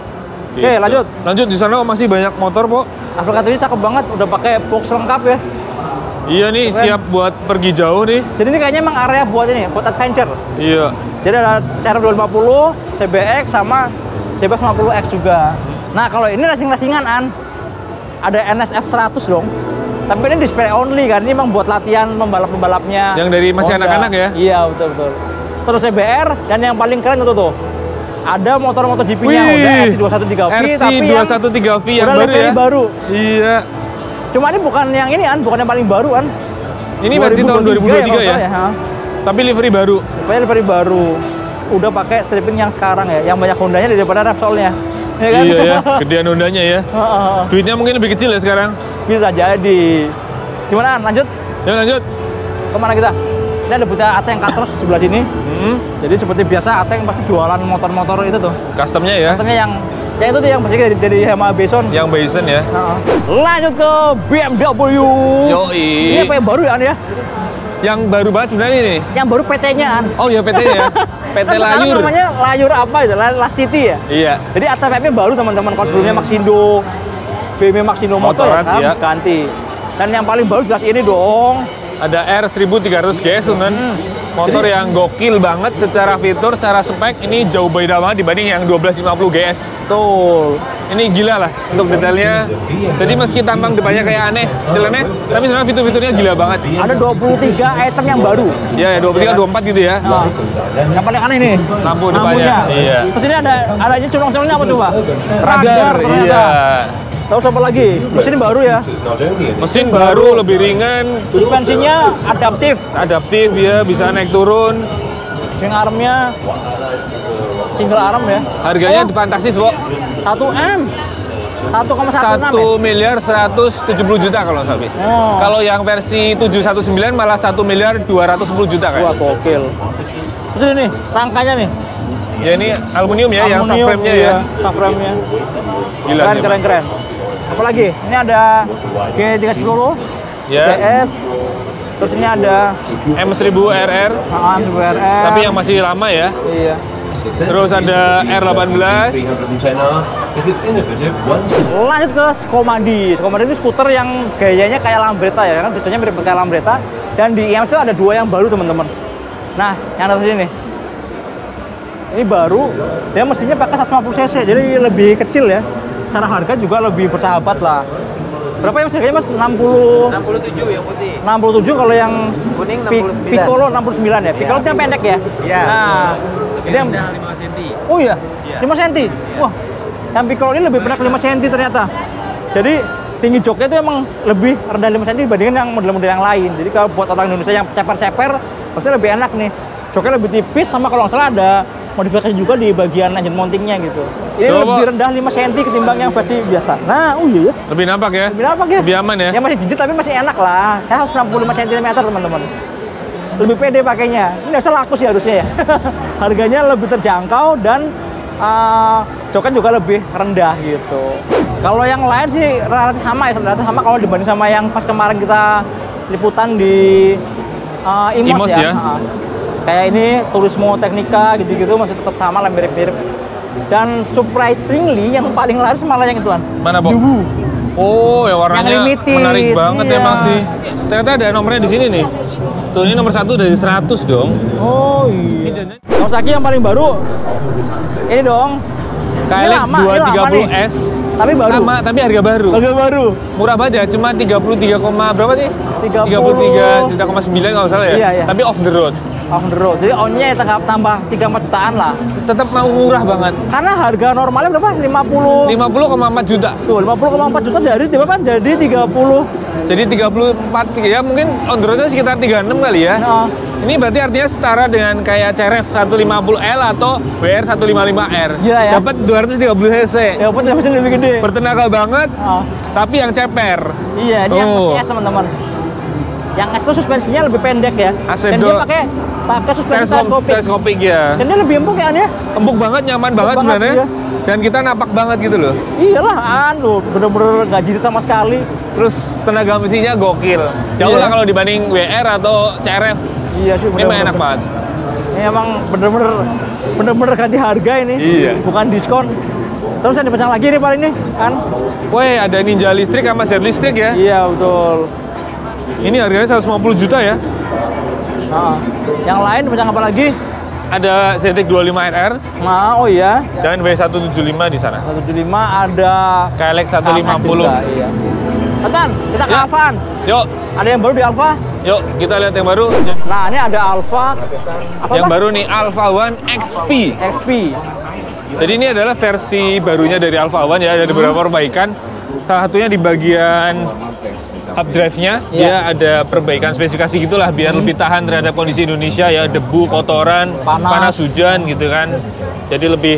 Oke, lanjut. Lanjut, di sana masih banyak motor, Po. Afrika ini cakep banget, udah pakai box lengkap ya. Iya nih, Keren. siap buat pergi jauh nih. Jadi ini kayaknya emang area buat ini, buat adventure. Iya. Jadi ada C R dua lima nol, C B X sama C B X lima puluh X juga. Nah kalau ini racing-racingan An, ada N S F seratus dong. Tapi ini display only kan, ini emang buat latihan pembalap-pembalapnya. Yang dari masih Honda. anak-anak ya? Iya betul betul. Terus C B R dan yang paling keren itu tuh. Ada motor-motor G P-nya Honda R C dua satu tiga V R C tapi dua yang satu tiga V yang udah baru livery ya. baru. Iya. Cuma ini bukan yang ini An, bukan yang paling baru An. Ini versi tahun dua ribu dua puluh tiga ya. ya? Ha? Tapi livery baru. Pokoknya livery baru. Udah pakai stripping yang sekarang ya, yang banyak Hondanya daripada Repsol-nya. Ya kan? Iya ya, gedean Hondanya ya. Heeh. Duitnya mungkin lebih kecil ya sekarang. Bisa jadi. Gimana An? Lanjut? Ya lanjut. Kemana kita? Ini ada buta Ateng Katros sebelah sini. Hmm, Jadi seperti biasa Ateng pasti jualan motor-motor itu tuh. customnya ya. Katanya yang yang itu tuh yang pasti dari dari Yamaha Bison. Yang Bison ya. Heeh. Lanjut ke B M W. Yoi. Ini apa yang baru ya An ya? Yang baru banget sebenarnya ini. Yang baru P T-nya An. Oh ya P T-nya ya. P T Kan sekarang Layur. namanya Layur apa itu? Last City ya? Iya. Jadi A T V-nya baru teman-teman. Kalau sebelumnya Maxindo, B M W Maxindo Moto ya Motoran, kan? iya. Ganti. Dan yang paling baru jelas ini dong. Ada R seribu tiga ratus G S kan. Motor Jadi- yang gokil banget secara fitur, secara spek ini jauh beda banget dibanding yang dua belas lima puluh G S. Betul. Ini gila lah untuk detailnya. Jadi meski tampang depannya kayak aneh, jalannya, tapi sebenarnya fitur-fiturnya gila banget. Ada dua puluh tiga item yang baru. Ya, ya dua puluh tiga, dua puluh empat gitu ya. Nah, yang paling aneh nih. Lampu depannya. lampunya. Iya. Terus ini ada adanya colong-colongnya apa coba? Radar, ternyata. iya. Terus apa lagi? Mesin baru ya. Mesin baru, lebih ringan, Suspensinya adaptif. adaptif ya, bisa naik turun. Swing armnya single arm ya. Harganya Oh, fantastis, Bo. satu M. satu koma satu enam ya. satu miliar seratus tujuh puluh juta kalau nggak salah. Oh. Kalau yang versi tujuh satu sembilan malah satu miliar dua ratus sepuluh juta Wah, kan. gokil. Terus ini nih, rangkanya nih. Ya ini aluminium ya, yang Aluminium, subframe-nya iya, ya. Subframe-nya. Gila Keren, nih, keren, keren. Apa lagi? Ini ada G tiga sepuluh, Ya. G S. Terus ini ada M seribu R R, A M R R. tapi yang masih lama ya. Iya. Terus ada R delapan belas. Lanjut ke Skomandi. Skomandi itu skuter yang gayanya kayak Lambretta ya, kan biasanya mirip kayak Lambretta. Dan di I M S itu ada dua yang baru teman-teman. Nah, yang ada sini nih. Ini baru, dia mesinnya pakai seratus lima puluh cc, jadi lebih kecil ya. Secara harga juga lebih bersahabat lah. Berapa ya mas harganya mas? enam puluh enam puluh tujuh yang putih. enam puluh tujuh kalau yang Kuning enam Pi- puluh sembilan. Piccolo enam puluh sembilan ya. Piccolo itu yang pendek ya? Iya. Nah, ini yang lima senti. oh iya, lima senti. Wah, yang Piccolo ini lebih pendek lima senti ternyata. Jadi tinggi joknya itu emang lebih rendah lima senti dibandingkan yang model-model yang lain. Jadi kalau buat orang Indonesia yang ceper-ceper, pasti lebih enak nih. Joknya lebih tipis sama kalau nggak salah ada modifikasi juga di bagian engine mountingnya gitu. Ini Coba. lebih rendah lima senti ketimbang yang versi biasa. Nah, oh iya ya. Lebih nampak ya. Lebih apa ya? Lebih aman ya. Ya masih jijik tapi masih enak lah. Saya harus enam puluh lima sentimeter teman-teman. Lebih pede pakainya. Ini asal laku sih harusnya ya. Harganya lebih terjangkau dan uh, joknya juga lebih rendah gitu. Kalau yang lain sih relatif sama ya, relatif sama kalau dibanding sama yang pas kemarin kita liputan di uh, Imos, Imos ya. ya. Uh, kayak ini Turismo Teknika gitu-gitu masih tetap sama lah, mirip-mirip. Dan surprisingly yang paling laris malah yang ituan. Mana, Bo? Dewu. Oh, ya warnanya Yang limited, menarik banget iya. emang sih. Ternyata ada nomornya di sini nih. Tuh, ini nomor satu dari seratus dong. Oh iya. Kawasaki yang paling baru. Ini dong. K Ini L X lama, dua ini tiga lama puluh nih. S. Tapi baru. Sama, tapi harga baru. Harga baru. Murah banget ya, cuma tiga puluh tiga, berapa sih? tiga puluh. tiga puluh tiga juta koma sembilan kalau nggak salah ya. Iya, iya. Tapi off the road. Off the road. Jadi on-nya ya tambah, tambah tiga empat jutaan lah. Tetap mau murah banget. Karena harga normalnya berapa? lima puluh. lima puluh koma empat juta. Tuh, lima puluh koma empat juta dari berapa? Jadi tiga puluh. Jadi tiga puluh empat, ya mungkin on the road-nya sekitar tiga puluh enam kali ya. Nah, Ini berarti artinya setara dengan kayak C R F seratus lima puluh L atau W R seratus lima puluh lima R. Gila ya. Dapat dua ratus tiga puluh cc. ya pun mesin lebih gede. Bertenaga banget, Oh. tapi yang ceper. Iya, ini yang Tuh. masih S teman-teman. Yang S itu suspensinya lebih pendek ya. Asedo. Dan dia pakai pakai suspensi Teleskop- teleskopik. teleskopik ya. Dan dia lebih empuk ya, ya. Empuk banget, nyaman banget banget, sebenarnya. iya. Dan kita napak banget gitu loh. Iyalah, anu bener-bener nggak jirit sama sekali. Terus tenaga mesinnya gokil. Jauh Iya. lah kalau dibanding W R atau C R F. Iya sih, Ini mah enak banget. Ini emang bener-bener bener-bener ganti harga ini. Iya. Bukan diskon. Terus yang dipasang lagi nih paling ini kan? Woi, ada Ninja listrik sama Z listrik ya. Iya betul. Ini harganya seratus lima puluh juta ya. Nah, yang lain dipasang apa lagi? Ada Z X dua puluh lima R R Nah, oh iya. dan W seratus tujuh puluh lima di sana. seratus tujuh puluh lima ada K L X seratus lima puluh. juga, iya. Atan, kita ke Ya. Alfaan. Yuk, Ada yang baru di Alfa? yuk kita lihat yang baru. Nah, ini ada Alfa. Apa Yang Pak? baru nih Alpha One X P. X P. Jadi ini adalah versi barunya dari Alpha One ya, ada beberapa perbaikan. Salah satunya di bagian hub drive-nya, Iya. dia ada perbaikan spesifikasi gitulah biar lebih tahan terhadap kondisi Indonesia ya, debu, kotoran, Panas. hujan gitu kan. Jadi lebih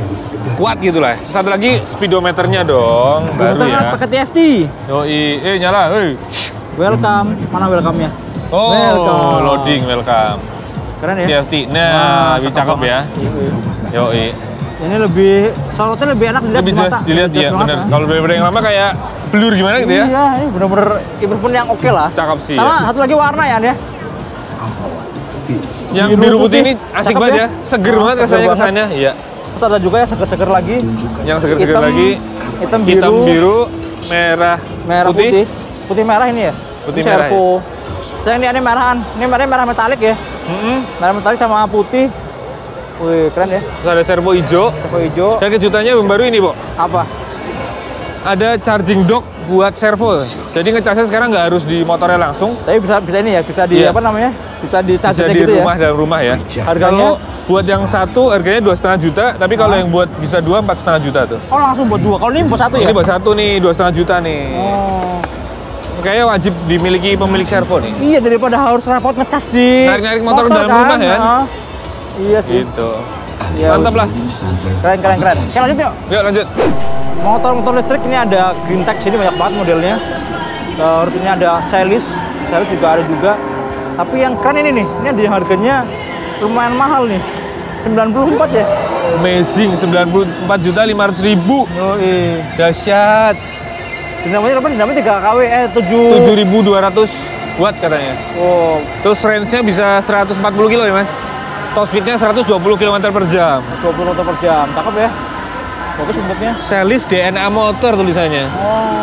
kuat gitulah. Satu lagi speedometernya dong, baru Kita ya. pakai T F T. Yoi, eh nyala, hei. Welcome. Mana welcome-nya? Oh, Welcome. loading, welcome. Keren ya? T F T, nah, lebih cakep ya. Iya. Yoi. Ini lebih sorotnya lebih enak dilihat Lebih di jelas mata. dilihat Lebih ya, jelas bener. banget, Kalau daripada yang lama kayak blur gimana gitu ya. Iya, ini bener-bener improvement yang oke lah. Cakep sih, Sama ya. satu lagi warna ya, ya. Yang Biru biru putih putih, ini asik cakep banget ya. ya, seger Oh, banget seger rasanya banget. kesannya. Iya. Terus ada juga yang seger-seger lagi. Yang seger-seger Hitam- lagi, hitam biru, hitam biru, merah, merah putih. putih, merah ini ya. Putih Ini merah servo. Saya ini ini merahan. Ini merahnya merah metalik ya. Mm-mm. Merah metalik sama putih. Wih, keren ya. Terus ada servo hijau. Servo hijau. Dan kejutannya yang baru ini, Bo. Apa? Ada charging dock buat servo. Jadi ngecasnya sekarang nggak harus di motornya langsung, Tapi bisa bisa ini ya, bisa di Iya. apa namanya? Bisa di bisa charger di gitu rumah ya. dalam rumah ya. Harganya? Kalau buat yang satu harganya dua setengah juta, tapi kalau Ah. yang buat bisa dua empat setengah juta tuh. Oh, langsung buat dua. Kalau ini buat satu ya? Ini buat satu nih dua setengah juta nih. Oh. Kayaknya wajib dimiliki pemilik servo nih. Iya, daripada harus repot ngecas di Narik-narik motor dalam rumah ya. Heeh. Iya sih. Gitu. Iya, Mantap lah. Keren, keren, keren. Oke, lanjut yuk. Yuk lanjut. Motor-motor listrik ini ada Green Tech sini banyak banget modelnya. Terus ini ada Celis, Celis juga ada juga. Tapi yang keren ini nih, ini ada yang harganya lumayan mahal nih. sembilan puluh empat ya. Amazing, sembilan puluh empat juta lima ratus ribu. Yoi. Dahsyat. Dinamanya apa? Dinamanya tiga K W, eh tujuh. tujuh ribu dua ratus watt katanya. Oh, Terus range-nya bisa seratus empat puluh kilo ya, Mas. Top speed-nya seratus dua puluh kilometer per jam. dua puluh kilometer per jam. Cakep ya. Bagus bentuknya. Celis D N A Motor tulisannya. Oh.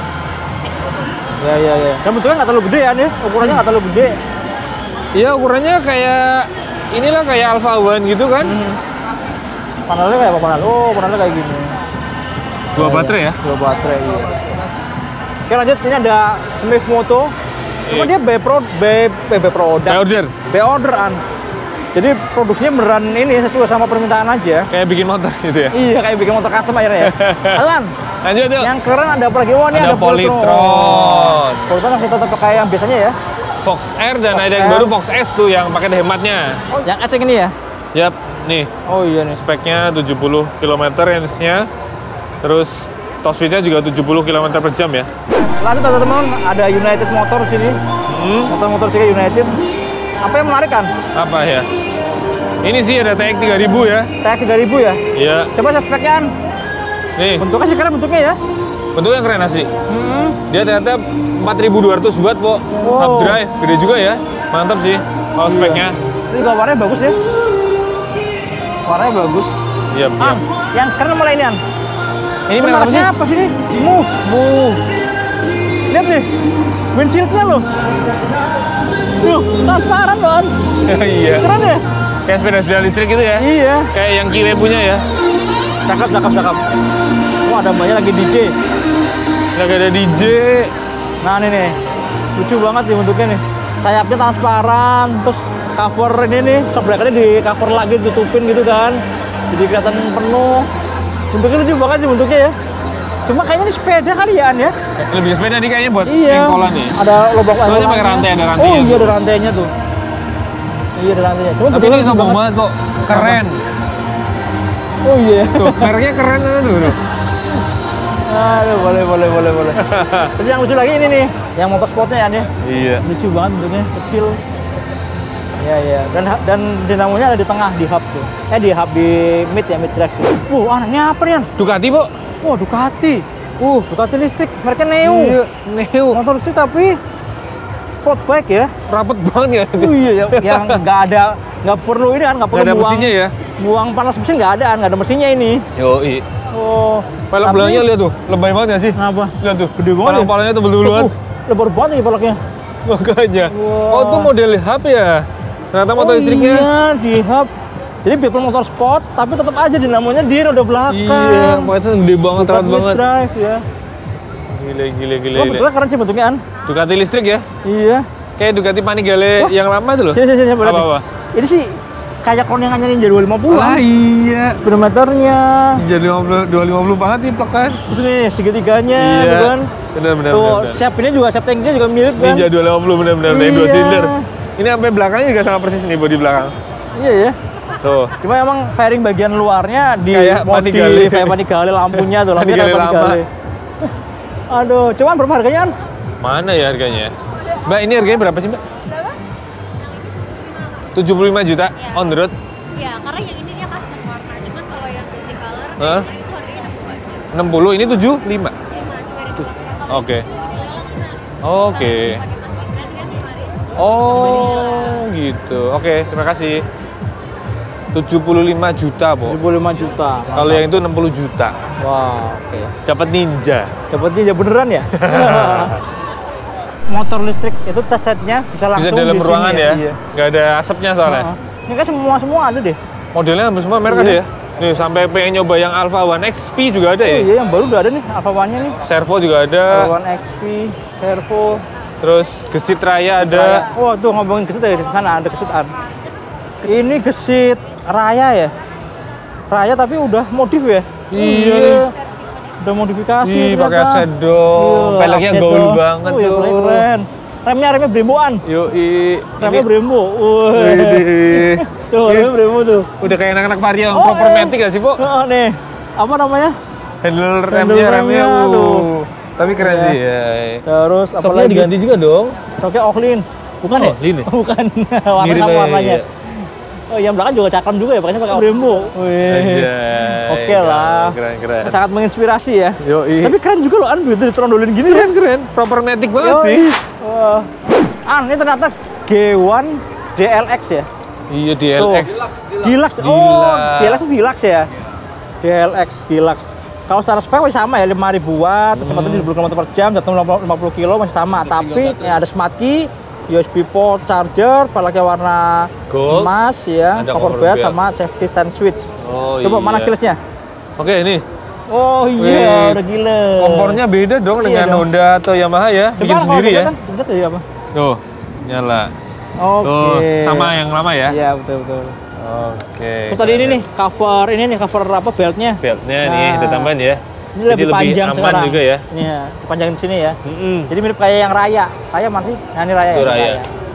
Ya, ya, ya. Dan bentuknya nggak terlalu gede ya nih. Ukurannya nggak terlalu gede. Iya, ukurannya kayak inilah kayak Alpha One gitu kan. Hmm. Panelnya kayak apa panel? Oh, panelnya kayak gini. Dua baterai ya. Dua baterai, iya. Oke, lanjut. Ini ada Smith Moto. Cuma Iya. dia B Pro, B, B, B product. By order. B orderan. Jadi produksinya beneran ini sesuai sama permintaan aja. Kayak bikin motor gitu ya. Iya, kayak bikin motor custom akhirnya ya. Alan, Lanjut yuk. yang keren ada apa lagi? Oh, ini Ada ada, Polytron. Polytron masih tetap pakai yang biasanya ya. Fox R dan Fox ada yang R. baru Fox S tuh yang pakai hematnya. Oh, yang S yang ini ya? Yap, nih Oh iya nih. speknya tujuh puluh kilometer range-nya. Terus top speed-nya juga tujuh puluh kilometer per jam ya. Lanjut teman-teman, ada United Motor sini. Hmm, Motor-motor sini United. Apa yang menarik kan? apa ya? Ini sih ada T X tiga ribu ya. T X tiga ribu ya? Iya. Coba lihat speknya An. Nih, Bentuknya sih keren bentuknya ya. bentuknya keren asli. Hmm. Dia ternyata empat ribu dua ratus watt, Po. Wow. Hub drive, gede juga ya. Mantap sih, kalau Iya. speknya. Ini juga warnanya bagus ya. Warnanya bagus. Iya, iya. An, yang keren malah ini, An. Ini merek apa sih? Mereknya apa sih ini? Move. Move. Lihat nih, windshield-nya loh. Tuh, transparan loh, An. Iya. Keren ya? Kayak sepeda-sepeda listrik gitu ya. Iya. Kayak yang Kiwe punya ya. Cakep, cakep, cakep. Wah, ada mbaknya lagi D J. Nggak ada D J. Nah, ini nih. Lucu banget nih bentuknya nih. Sayapnya transparan, terus cover ini nih, shock breaker-nya di cover lagi, ditutupin gitu kan. Jadi kelihatan penuh. Bentuknya lucu banget sih bentuknya ya. Cuma kayaknya ini sepeda kali ya, An ya? Lebih ke sepeda nih kayaknya buat Iya. pengkolan nih. Ada lubang Soalnya pakai rantai, ada rantainya Oh iya, tuh. ada rantainya tuh. Iya, ada rantainya. Cuma Tapi bentuknya ini lucu sombong banget kok. Keren. Oh iya. Tuh, mereknya keren tuh. tuh. Aduh, boleh, boleh, boleh, boleh. Terus yang lucu lagi ini nih, yang motorsportnya ya, An ya? Iya. Lucu banget bentuknya, kecil. Iya, iya. Dan dan dinamonya ada di tengah, di hub tuh. Eh, di hub, di mid ya, mid drive tuh. Wah, An, ini apa nih, An? Ducati, Bu. Wah, Ducati. Uh, Ducati listrik, mereknya Neo. iya, Neo. Motor listrik tapi sport bike ya. Rapet banget ya. Oh iya, ya, yang nggak ada, nggak perlu ini kan, nggak perlu Nggak ada buang, mesinnya ya? buang panas mesin nggak ada, nggak ada mesinnya ini. Yoi. Oh, Pelek tapi- belakangnya lihat tuh, lebay banget ya sih? Kenapa? Lihat tuh, Gede banget ya? Palanya tebel-tebelan. Uh, lebar banget nih peleknya. Makanya. Wah. Oh, itu model hub ya? Ternyata motor Oh listriknya. iya, di hub. Jadi biarpun motor sport, tapi tetap aja dinamonya di roda belakang. Iya, makanya gede banget, Bukan rawat wheel banget. drive ya. Gile, gile, gile. Cuma gile. bentuknya keren sih bentuknya, An. Ducati listrik ya? Iya. Kayak Ducati Panigale Wah. yang lama tuh loh. Sini, sini, sini, boleh. Apa-apa? Ini sih kayak kronengannya Ninja dua lima puluh. Lah iya. Speedometernya. Jadi dua ratus lima puluh banget nih plak kan? Terus nih segitiganya, Iya. gitu kan. Bener, bener, Tuh, bener, bener. shape ini juga, shape tanknya juga mirip kan. Ninja dua ratus lima puluh bener-bener, yang dua Iya. silinder. Ini sampai belakangnya juga sama persis nih bodi belakang. Iya ya. Tuh. Cuma emang fairing bagian luarnya di Kayak modif, Panigale. kayak Panigale, lampunya tuh, lampunya kayak Panigale lama. Panigale. Aduh, cuman berapa harganya, An? Mana ya harganya? Mbak, ini harganya berapa sih, Mbak? tujuh puluh lima juta on the road. Ya, karena yang ini dia custom warna. Cuman kalau yang basic color, Hah? nah itu harganya enam puluh aja. enam puluh, ini tujuh puluh lima. lima, cuma ada dua. Kalau Oke. itu dilelang, Mas. Oke. Pakai Mas Gibran kan kemarin. Oh, gitu. Oke, terima kasih. tujuh puluh lima juta, Bu. tujuh puluh lima juta. Kalau yang itu enam puluh juta. Wah, oke. Dapat Ninja. Dapatnya ya beneran ya? Motor listrik itu test setnya bisa langsung Bisa dalam di sini ruangan ya. Iya. Nggak ada asapnya soalnya. Heeh. Ini kan semua semua ada deh. Modelnya hampir semua merek Iya. ada ya. Nih, sampai pengen nyoba yang Alpha One X P juga ada Oh ya. iya, yang baru udah ada nih, apa one-nya nih? Servo juga ada. One X P, Servo, Terus gesit raya ada. Raya. Oh tuh ngomongin gesit ya, di sana ada gesit an. Ini gesit Raya ya? Raya tapi udah modif ya? Iya Oh, nih. Udah modifikasi Ih, ternyata. pakai aset dong. Iya, Peleknya aset gaul dong. banget Oh, iya, tuh. peleknya keren. Remnya remnya Bremboan. Yoi. Remnya Ini- Brembo. Wih. Widih. Tuh, remnya Brembo tuh. Udah kayak anak-anak vario yang Oh, proper iya. matic gak sih, Bu? Oh, nih. Apa namanya? Handle Handle remnya, remnya. remnya uh. tuh. Tapi keren Iya. sih ya. Terus apa Soknya lagi? diganti juga dong. Soknya Oaklin. Bukan ya? Oaklin ya? Bukan. Warna Mirip sama ya, warnanya. iya. Oh, yang belakang juga cakep juga ya, pakainya pakai Brembo. Wih. Anjay. Oke lah. Keren, keren. Sangat menginspirasi ya. Yoi. Tapi keren juga loh, An, begitu ditrondolin gini. Keren, keren. Proper matic banget Yoi. sih. Wah. An, ini ternyata G satu D L X ya? Iya, D L X. Deluxe. Oh, Deluxe. D L X itu Deluxe ya? D L X Deluxe. Kalau secara spek masih sama ya, lima ribu watt, kecepatan tujuh puluh kilometer per jam, jatuh lima puluh kilo masih sama. Tapi ya, ada smart key, U S B port, charger, peleknya warna Gold. emas ya, Ada cover cover belt belt. sama safety stand switch. Oh, Coba iya. mana keyless-nya? Oke, ini. Oh iya, Wih, udah gila. Kompornya beda dong Iya dengan dong. Honda atau Yamaha ya. Coba Bikin kalau sendiri ya. kelihatan, lihat ya apa? Tuh, nyala. Oke. Tuh, sama yang lama ya. Iya, betul betul. Oke. Terus tadi ini nih cover ini nih cover apa beltnya? Beltnya Nah. nih ada tambahan ya. Ini Jadi lebih panjang aman sekarang. juga ya. Ini ya, dipanjangin di sini ya. Mm-mm. Jadi mirip kayak yang Raya. Raya mana sih? Nah, ini Raya. Itu ini Raya.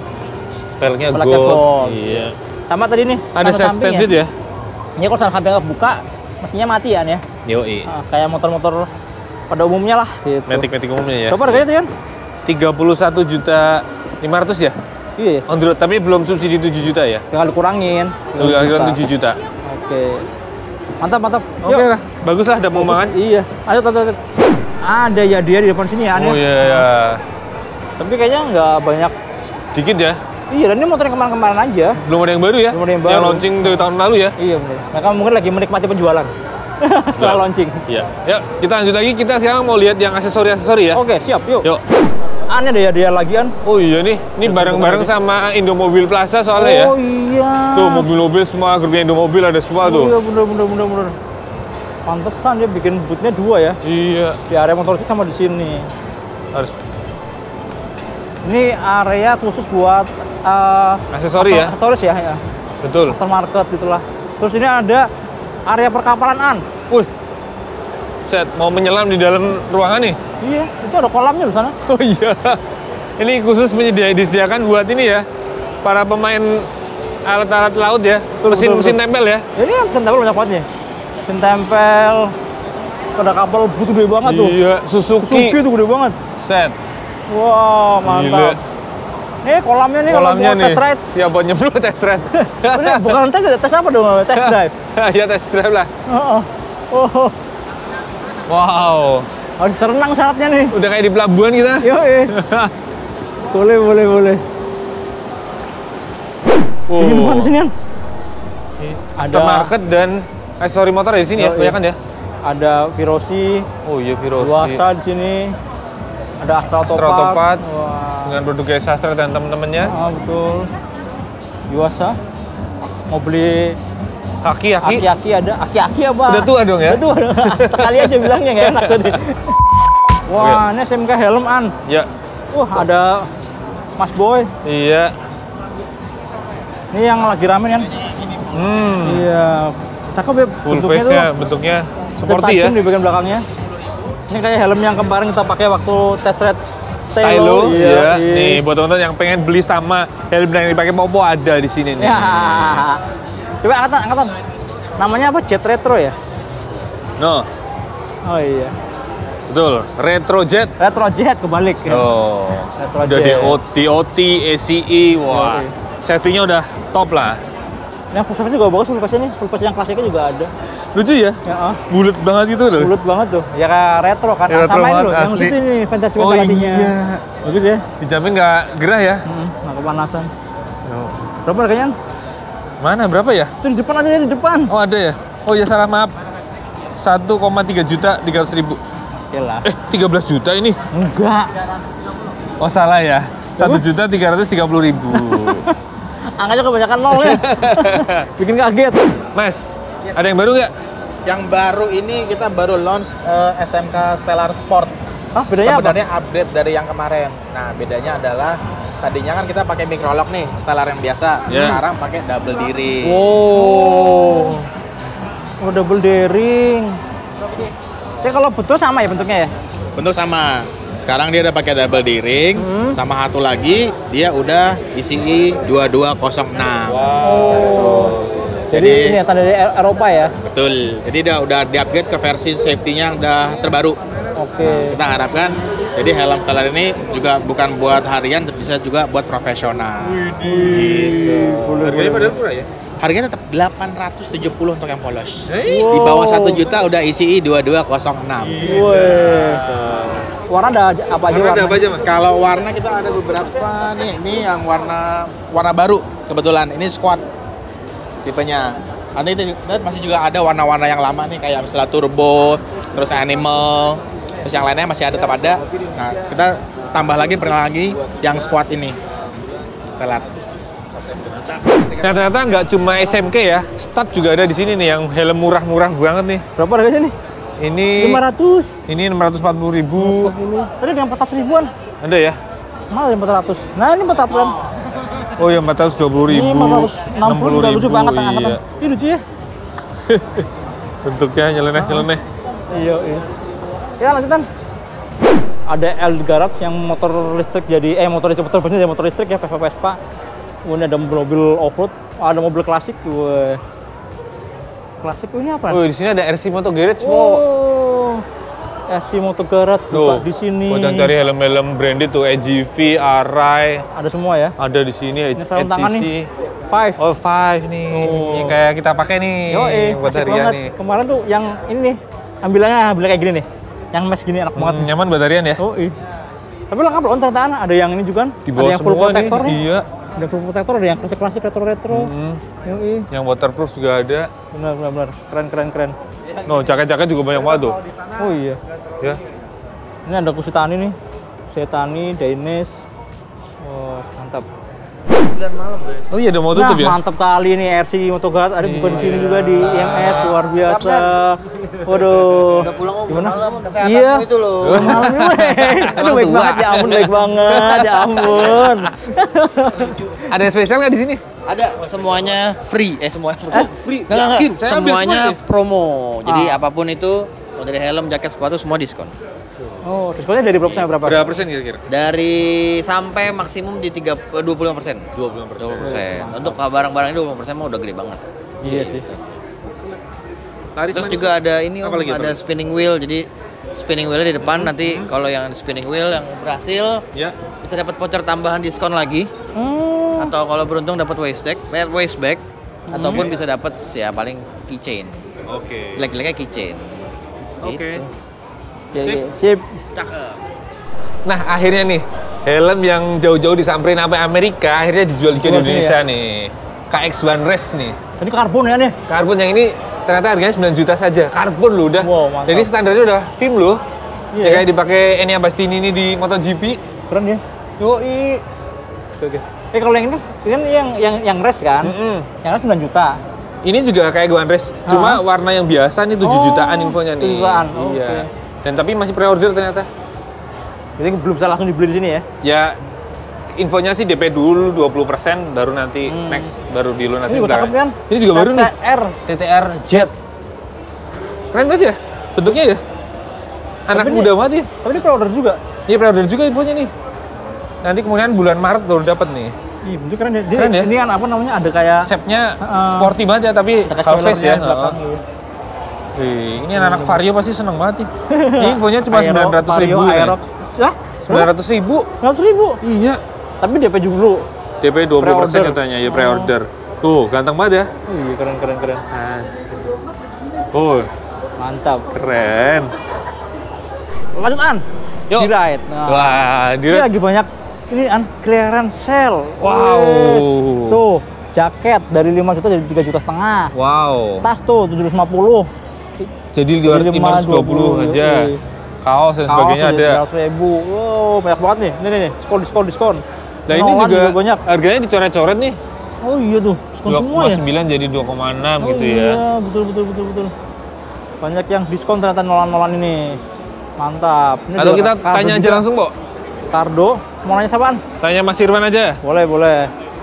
Peleknya Peleknya gold. gold. Iya. Sama tadi nih. Ada stand set stand samping seat ya. Ini kalau stand samping kebuka, mesinnya mati ya, ya. Yoi. Nah, kayak motor-motor pada umumnya lah gitu. Matic-matic umumnya ya. Berapa harganya tuh, Yan? tiga puluh satu juta lima ratus ya. Iya ya. On the road, tapi belum subsidi tujuh juta ya. Tinggal dikurangin. Lebih kurang tujuh juta. Oke. Mantap, mantap. Oke lah, bagus lah, udah mau makan. Iya. Ayo, ayo, ayo. Ada ya dia di depan sini ya, An, ya. Oh iya, iya. Tapi kayaknya nggak banyak. Dikit ya. Iya, dan ini motor yang kemarin-kemarin aja. Belum ada yang baru ya? Belum ada yang baru. Yang launching dari tahun lalu ya? Iya benar. Mereka mungkin lagi menikmati penjualan setelah launching. Iya. Yuk, kita lanjut lagi. Kita sekarang mau lihat yang aksesori-aksesori ya. Oke, siap. Yuk. Yuk. Aneh deh ya dia lagian. Oh iya nih, ini bareng-bareng sama Indomobil Plaza soalnya ya. Oh iya. Tuh mobil-mobil semua, grupnya Indomobil ada semua Oh, tuh. iya bener bener bener bener. Pantesan dia bikin bootnya dua ya. Iya. Di area motor listrik sama di sini. Harus Ini area khusus buat uh, aksesori ya. aksesoris ya, ya. Betul. Aftermarket itulah. Terus ini ada area perkapalan an. Wih. Set, mau menyelam di dalam ruangan nih. Iya, itu ada kolamnya di sana. Oh iya. Ini khusus menyediakan disediakan buat ini ya. Para pemain alat-alat laut ya. Mesin-mesin tempel ya. Ya, ini mesin tempel banyak banget nih. Mesin tempel. Ada kapal but gede banget tuh. Iya, Suzuki. Suzuki tuh gede banget. Set. Wah, mantap. Nih kolamnya nih Kolamnya kalau mau nih. test ride. Ya buat nyemplung test ride. Ini bukan tes, tes apa dong? Test drive. Ya test drive lah. Oh, oh. oh. Wow. Harus renang syaratnya nih. Udah kayak di pelabuhan kita. Yo, eh. boleh, boleh, boleh. Oh. Ini di mana sini, An? Ada Aftermarket dan aksesori motor di sini ya, Oh, iya. banyak kan ya? Ada Virosi, Oh iya, Virosi. Luasa di sini. Ada Astra Astra Topat. Topat. Wah. Dengan produk Gaya Sastra dan teman-temannya. Ah, betul. Yuasa. Mau beli Aki-aki. aki-aki ada. Aki-aki apa? Udah tua dong ya? Udah tua. Sekali aja bilangnya nggak enak tadi. Wah, ini S M K helm, An. Ya. Wah, ada Mas Boy. Iya. Ini yang lagi rame kan? Hmm. Iya. Cakep ya Full bentuknya tuh. face-nya bentuknya sporty ya. Tajam di bagian belakangnya. Ini kayak helm yang kemarin kita pakai waktu test ride Stylo, Iya. iya. Nih buat teman-teman yang pengen beli sama helm yang dipakai Popo ada di sini nih. Ya. Coba angkatan, angkatan. Namanya apa? Jet Retro ya? No, Oh iya. betul. Retro Jet. Retro Jet kebalik ya. Oh, Retro udah Jet. D O T, A C E, wah. Yoi. Safety-nya udah top lah. Yang full face juga bagus, full face ini. Full face yang klasiknya juga ada. Lucu ya? Ya, ah. Bulat banget gitu loh. Bulut banget tuh. Ya kayak retro kan. Ya, retro sama ini banget, loh. Yang asli. itu ini fantasi Oh ventilasinya. iya. Bagus ya. Dijamin nggak gerah ya? Hmm, nggak kepanasan. Oh. Berapa harganya? Mana berapa ya? Itu di depan aja di depan. Oh ada ya? Oh ya salah maaf. satu koma tiga juta tiga ratus ribu. Yalah. Eh tiga belas juta ini? Enggak. Oh salah ya. satu juta tiga ratus tiga puluh ribu. Angkanya kebanyakan nol ya. Bikin kaget. Mas, Yes. ada yang baru nggak? Yang baru ini kita baru launch eh, S M K Stellar Sport. Ah, bedanya apa? Sebenarnya upgrade dari yang kemarin. Nah, bedanya adalah tadinya kan kita pakai microlock nih, Stellar yang biasa. Ya. Sekarang pakai double diri. Oh. Oh, double daring. Tapi kalau betul sama ya bentuknya ya? Bentuk sama. Sekarang dia udah pakai double D-ring, Hmm. sama satu lagi dia udah I C I dua dua nol enam. Oh. Jadi, Jadi, ini ya tanda dari Eropa ya? betul. Jadi udah udah di-upgrade ke versi safety-nya yang udah terbaru. Oke. Kita harapkan jadi helm Stellar ini juga bukan buat harian, tapi bisa juga buat profesional. Harganya padahal murah ya? Harganya tetap delapan ratus tujuh puluh untuk yang polos. Eh? Di bawah satu juta udah I C I dua dua nol enam. Wih. Warna ada aja- apa aja Warna ada warna? apa aja mas? Kalau warna kita ada beberapa nih. Ini yang warna warna baru kebetulan. Ini squad tipenya. Nanti kita masih juga ada warna-warna yang lama nih kayak misalnya turbo, terus animal, terus yang lainnya masih ada tetap ada. Nah, kita tambah lagi pernah lagi yang squad ini. Stellar. Nah ternyata nggak cuma S M K ya, Stat juga ada di sini nih yang helm murah-murah banget nih. Berapa harganya nih? Ini lima ratus. ini enam ratus empat puluh ribu. Tadi ada yang empat ratus ribuan. Ada ya? Mahal yang empat ratus. Nah, ini empat ratusan. Oh ya empat ratus dua puluh ribu. Ini empat ratus enam puluh juga lucu banget angkatan. Iya. Ini lucu ya? Bentuknya nyeleneh-nyeleneh. Iya, iya. Ya, lanjutan. Ada L tiga ratus yang motor listrik jadi eh motor listrik motor bensin jadi motor listrik ya, Vespa Vespa. Kemudian ada mobil off-road, ada mobil klasik. Wah. Klasik ini apa? Oh di sini ada R C Moto Garage. Wow. Oh. S C Moto Garage buka Tuh, di sini. buat yang cari helm-helm branded tuh, A G V, Arai, Ada semua ya. ada di sini Ini sarung tangan H C C. nih. Five. Oh five nih, Oh. yang kayak kita pakai nih Yo, eh, buat asik harian banget. nih. Kemarin tuh yang ini nih, ambilannya ambil kayak gini nih. Yang mesh gini enak banget. Hmm, nyaman buat harian ya. Oh iya. Tapi lengkap loh ternyata ada yang ini juga kan. Di Ada bawah yang full semua nih. protector nih. Iya. Ada protector, ada yang klasik-klasik retro-retro. Hmm. Yoi. Yang waterproof juga ada. Benar, benar, benar. Keren, keren, keren. No, jaket-jaket juga banyak banget tuh. Oh iya. Ya. Ini ada Kusitani nih. Kusitani, Daines. Oh, mantap. Oh iya, udah mau Nah, tutup ya? mantap kali nih R C Motoguard. Ada bukan di sini juga di I M S, luar biasa. Waduh. Udah pulang om, Gimana? malam kesehatanmu Iya. itu loh. Malam ini, weh. Aduh, baik tua. banget ya ampun, baik banget ya ampun. Ada yang spesial nggak di sini? Ada semuanya free, eh semuanya free. Oh, free? Nggak, nggak, Yakin? nggak. Saya ambil Semuanya semua ini. promo. Jadi Ah. apapun itu, mau dari helm, jaket, sepatu semua diskon. Oh, diskonnya dari berapa sampai berapa? Berapa persen kira-kira? Dari sampai maksimum di tiga, dua puluh lima persen. dua puluh persen. dua puluh persen. Untuk barang-barang ini dua puluh persen mah udah gede banget. Iya sih. Laris Terus manis. juga ada ini om, Apa lagi, apa ada lagi? spinning wheel. Jadi spinning wheel di depan nanti kalau yang spinning wheel yang berhasil Ya. bisa dapat voucher tambahan diskon lagi. Hmm. Atau kalau beruntung dapat waist bag, eh, waist bag ataupun bisa dapat ya paling keychain. Oke. Jelek-jeleknya keychain. Oke. Gitu. Ya, ya, sip. Cakep. Nah, akhirnya nih, helm yang jauh-jauh disamperin sampai Amerika akhirnya dijual juga di Jual sini Indonesia ya? nih. K X satu Race nih. Ini karbon ya nih. Karbon yang ini ternyata harganya sembilan juta saja. Karbon loh udah. Wow, mantap. Jadi standarnya udah film loh. Iya. Ya kayak dipakai Enya Bastini ini di MotoGP. Keren ya. Yoi. Oke. Eh kalau yang ini kan yang yang yang race kan? Mm-mm. Yang race sembilan juta. Ini juga kayak One Race, cuma Hah? warna yang biasa nih tujuh Oh, jutaan infonya nih. tujuh jutaan, Iya. oke. Dan tapi masih pre-order ternyata. Jadi belum bisa langsung dibeli di sini ya. Ya infonya sih D P dulu dua puluh persen baru nanti next baru dilunasin. Ini juga Enggak. cakep kan? Ini juga baru nih. T T R. T T R Jet. Keren banget ya bentuknya ya. Anak Tapi ini- muda banget ya. Tapi ini pre-order juga. Iya pre-order juga infonya nih. Nanti kemudian bulan Maret baru dapat nih. Iya, bentuk keren ya. Dia, Keren ya? Ini kan apa namanya? Ada kayak Shape-nya Heeh. sporty banget ya tapi ada kayak half face ya. spoilernya di belakang, Heeh. iya. Wih, ini anak-anak Vario pasti seneng banget ya. Ini infonya cuma Aero, sembilan ratus ribu. Vario, ya. Aerox. Hah? sembilan ratus ribu. sembilan ratus ribu? Iya. Tapi D P dulu. D P dua puluh persen Pre-order. katanya, ya pre-order. Tuh, ganteng banget ya. Iya, keren keren keren. Oh, Mantap. keren. Lanjut An. Yuk. Di ride. Nah. Wah, Ini dia lagi banyak ini An clearance sale. Wow. Wih. Tuh, jaket dari lima juta jadi tiga juta setengah. wow. Tas tuh tujuh ratus lima puluh. Jadi lima ratus dua puluh aja. Yoi. Kaos dan sebagainya ada. tiga ratus ribu. Wow, banyak banget nih. Ini nih, nih. diskon diskon diskon. Nah, ini Nolan juga, banyak. harganya dicoret-coret nih. Oh iya tuh, diskon dua semua koma ya. sembilan jadi dua koma enam Oh gitu iya, ya. betul betul betul betul. Banyak yang diskon ternyata Nolan-Nolan ini. Mantap. Ini Atau juga kita Cardo tanya aja juga. langsung, Bo. Cardo, mau nanya siapaan? Tanya Mas Irwan aja. Boleh, boleh.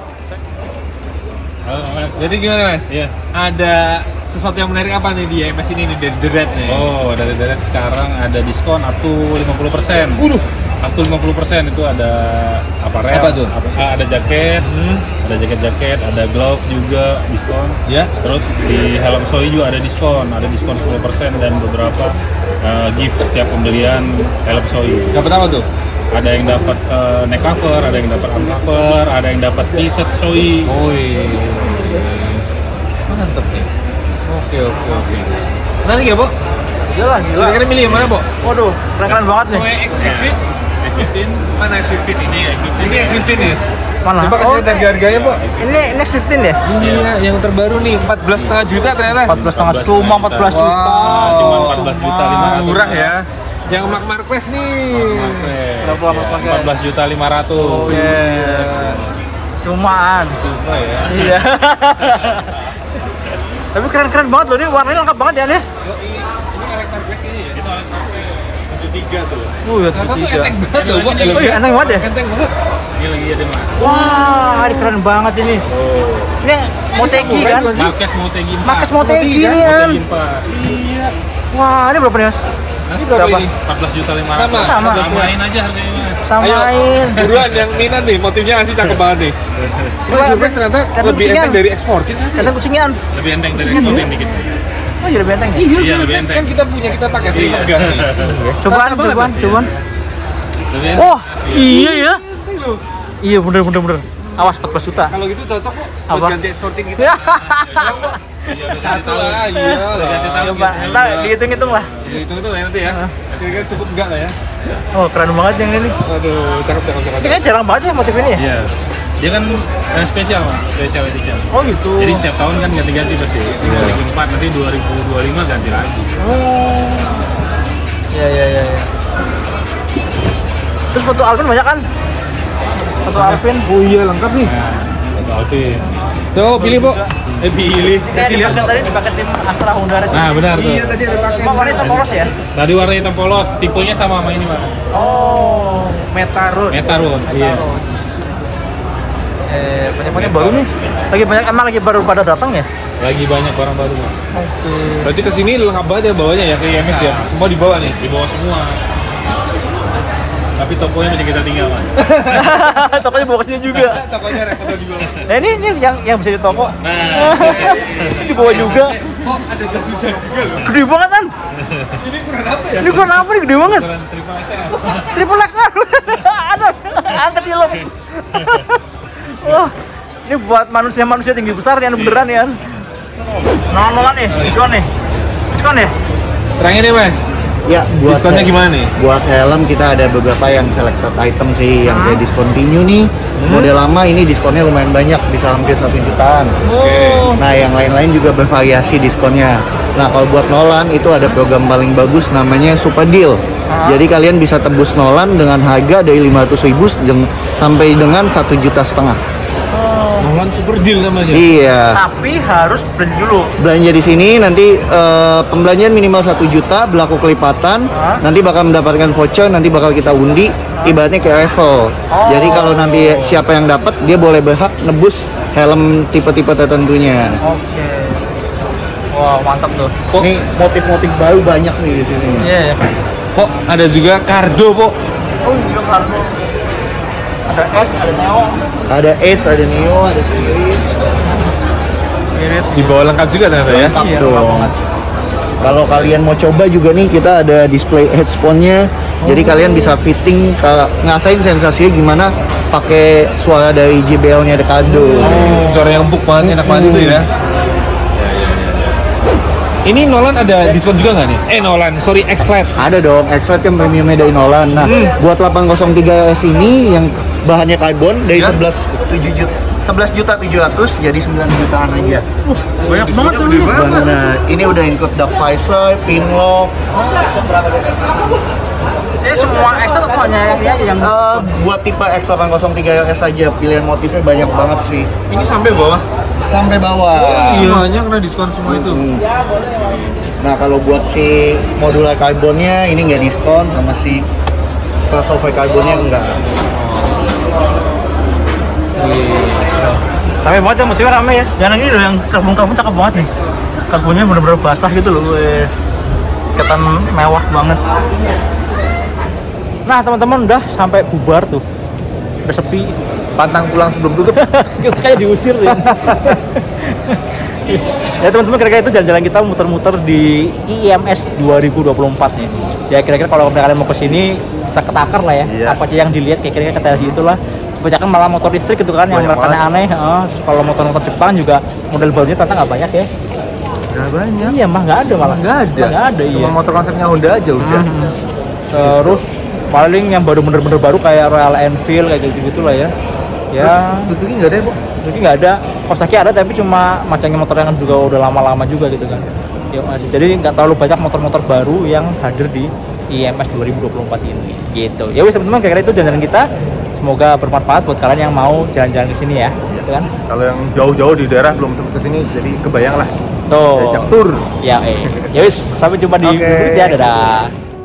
Jadi gimana, Mas? Iya. Ada sesuatu yang menarik apa nih di M S ini nih dari The Red nih? Oh, dari Deret sekarang ada diskon up to lima puluh persen. Waduh. Up to lima puluh persen itu ada aparel, Apa tuh? ap- ah, ada jaket, ada jaket-jaket, ada glove juga diskon. Ya. Terus di helm Soi juga ada diskon, ada diskon sepuluh persen dan beberapa uh, gift setiap pembelian helm Soi. Dapat apa tuh? Ada yang dapat uh, neck cover, ada yang dapat arm cover, ada yang dapat t-shirt Soi. Oh iya. Mantep nih. Oke oke oke. Menarik ya, Bo? Gila, gila. Kira-kira milih yang mana, Bo? Waduh, keren-keren banget nih. Soe X lima belas? X lima belas, Mana X lima belas ini? X lima belas Ini X lima belas ya? Mana? Coba kasih Oh, lihat harga-harganya, Bo. ini Next fifteen ya? Iya, yang terbaru nih empat belas setengah juta ternyata. empat belas setengah cuma empat belas juta. Wow, cuma empat belas juta lima ratus. Murah ya. Yang Mark Marquez nih. Berapa lama pakai? empat belas juta lima ratus. Oke. Cumaan. Cuma ya. Iya. Tapi keren-keren banget loh, ini warnanya lengkap banget ya nih. Ini Alex Marquez ini ya. Itu Alex Marquez tujuh tiga tuh. Uh, ya Ternyata tuh tiga. enteng banget loh, Bo. Oh iya, enteng banget ya? Enteng banget. Ini lagi ada Mas. Wah, ini keren banget ini. Ini Motegi kan? Marquez Motegi empat. Marquez Motegi nih kan? Motegi empat. Iya. Wah, ini berapa nih Mas? Ini berapa, Berapa? ini? empat belas juta lima ratus. Sama. Sama. Samain aja harganya Mas. Samain. Buruan yang minat nih, motifnya masih cakep banget nih. Cuma Coba, surprise ternyata lihat lebih kucingnya. enteng dari X empat belas ternyata. Kata kucingnya. Lebih enteng dari X empat dikit. Oh, jadi benteng ya? Iya, Iya, kan, lebih kan, enteng. kan kita punya, kita pakai sering Iya. pegang nih. Cobaan, Rasa banget cobaan, ya? cobaan. Lebih enteng. Oh, iya ya. Enteng loh. Iya, bener, bener, bener. Awas, empat belas juta. Kalau gitu cocok kok Apa? buat ganti X empat belas gitu. Ya. Iya, bisa Satu ditahu. lah, iya lah. Ganti tahun. Coba, ntar dihitung-hitung lah. Itu itu lah nanti ya. Kira-kira cukup enggak lah ya? Oh, keren banget yang ini. Aduh, cakep cakep cakep. Ini kan jarang banget ya motif ini ya? Iya. Dia kan eh, spesial mas, special edition. Oh gitu. Jadi setiap tahun kan ganti-ganti pasti. dua ribu empat nanti dua ribu dua puluh lima ganti lagi. Oh. Ya ya ya. ya. Terus foto Alvin banyak kan? Foto Alvin. Oh iya lengkap nih. Nah, foto Alvin. Tuh pilih po. Eh pilih. Kayak Kasih lihat. dipakai tadi dipakai tim Astra Honda Race. Nah benar tuh. Iya tadi ada pakai. Emang warna hitam polos ya? Tadi warna hitam polos, tipenya sama sama ini mas. Oh. Metarun. Metarun. Iya. Eh banyak-banyak baru nih. Lagi banyak emang lagi baru pada datang ya? Lagi banyak barang baru mas. Oke. Berarti kesini lengkap banget ya bawanya ya ke I M S ya. Semua dibawa nih. Di bawah semua. Tapi tokonya masih kita tinggal mas. Tokonya bawa kesini juga. Tokonya repot juga. Nah ini ini yang yang bisa di toko. Nah. Ini dibawa juga. Oh ada jas hujan juga loh. Gede banget kan? Ini kurang apa ya? Ini kurang apa nih gede banget? Ukuran triple X L. Triple X L. Ada angkat film. Wah, ini buat manusia-manusia tinggi besar yang beneran ya. Nolongan nih, diskon nih. Diskon nih. Terakhir nih mas. Ya, buat Diskonnya gimana nih? Buat helm kita ada beberapa yang selected item sih yang kayak discontinue nih. Model lama ini diskonnya lumayan banyak, bisa hampir satu jutaan. Oh. Nah, yang lain-lain juga bervariasi diskonnya. Nah, kalau buat Nolan itu ada program paling bagus namanya Super Deal. Jadi kalian bisa tebus Nolan dengan harga dari lima ratus ribu sampai dengan satu juta setengah. Nolan Super Deal namanya. Iya. Tapi harus beli dulu. Belanja di sini nanti eh, pembelanjaan minimal satu juta, berlaku kelipatan. Hah? Nanti bakal mendapatkan voucher, nanti bakal kita undi. Ibaratnya kayak raffle. Oh. Jadi kalau nanti siapa yang dapat, dia boleh berhak nebus helm tipe-tipe tertentunya. Oke. Wow, mantap tuh. Kok Nih motif-motif baru banyak nih di sini. Iya. Yeah. kok ada juga Cardo po. Oh, juga kartu. Ada X, ada Neo. Ada Ace, ada Neo, ada Spirit. Spirit. Dibawa lengkap juga ternyata ya. Lengkap Iya, dong. lengkap banget. Kalau kalian mau coba juga nih, kita ada display headphone-nya. Jadi kalian bisa fitting, ka- ngasain sensasinya gimana pakai suara dari J B L-nya Decado. Oh, suara yang empuk banget, enak banget itu ya. Ini Nolan ada diskon juga nggak nih? Eh Nolan, sorry X-Lite. Ada dong, X-Lite kan premiumnya dari Nolan. Nah, buat delapan nol tiga S ini yang bahannya karbon dari Ya. sebelas tujuh juta sebelas juta tujuh ratus jadi sembilan jutaan aja. Banyak banget tuh ini. Nah, ini udah include dark visor, pin lock. Jadi semua extra atau hanya ini aja yang Eh, buat tipe X delapan nol tiga S aja, pilihan motifnya banyak banget sih. Ini sampai bawah. Sampai bawah. Semuanya kena diskon semua itu. Hmm. Nah, kalau buat si modular karbonnya ini nggak diskon, sama si crossover karbonnya enggak. Tapi banget ya, motifnya rame ya. Yang ini loh, yang karbon-karbon cakep banget nih. Karbonnya bener-bener basah gitu loh, wes. Kelihatan mewah banget. Nah teman-teman udah sampai bubar tuh, udah sepi. Pantang pulang sebelum tutup. Kita kayak diusir ya. Ya teman-teman, kira-kira itu jalan-jalan kita muter-muter di I M S dua ribu dua puluh empat nih. Ya kira-kira kalau kalian mau kesini bisa ketakar lah ya. Iya. Apa aja yang dilihat kira-kira kata itulah. Kebanyakan malah motor listrik gitu kan, yang Banyak mereka aneh. Heeh. Kalau motor-motor Jepang juga model barunya ternyata nggak banyak ya. Nggak banyak. Iya mah nggak ada malah. Nggak ada. Nggak ada iya. Cuma motor konsepnya Honda aja udah. Hmm. Terus paling yang baru bener-bener baru kayak Royal Enfield kayak gitu-gitu lah ya. Ya. Suzuki nggak ada ya, Bu? Suzuki nggak ada, Kawasaki ada tapi cuma macamnya motor yang juga udah lama-lama juga gitu kan. Ya, jadi nggak terlalu banyak motor-motor baru yang hadir di I M S dua ribu dua puluh empat ini. Gitu. Ya wis teman-teman, kira-kira itu jalan-jalan kita. Semoga bermanfaat buat kalian yang mau jalan-jalan ke sini ya. Gitu kan. Kalau yang jauh-jauh di daerah belum sempat kesini, jadi kebayang lah. Tuh. Diajak tur. Ya, eh. Ya wis, sampai jumpa di Oke. berikutnya. Dadah.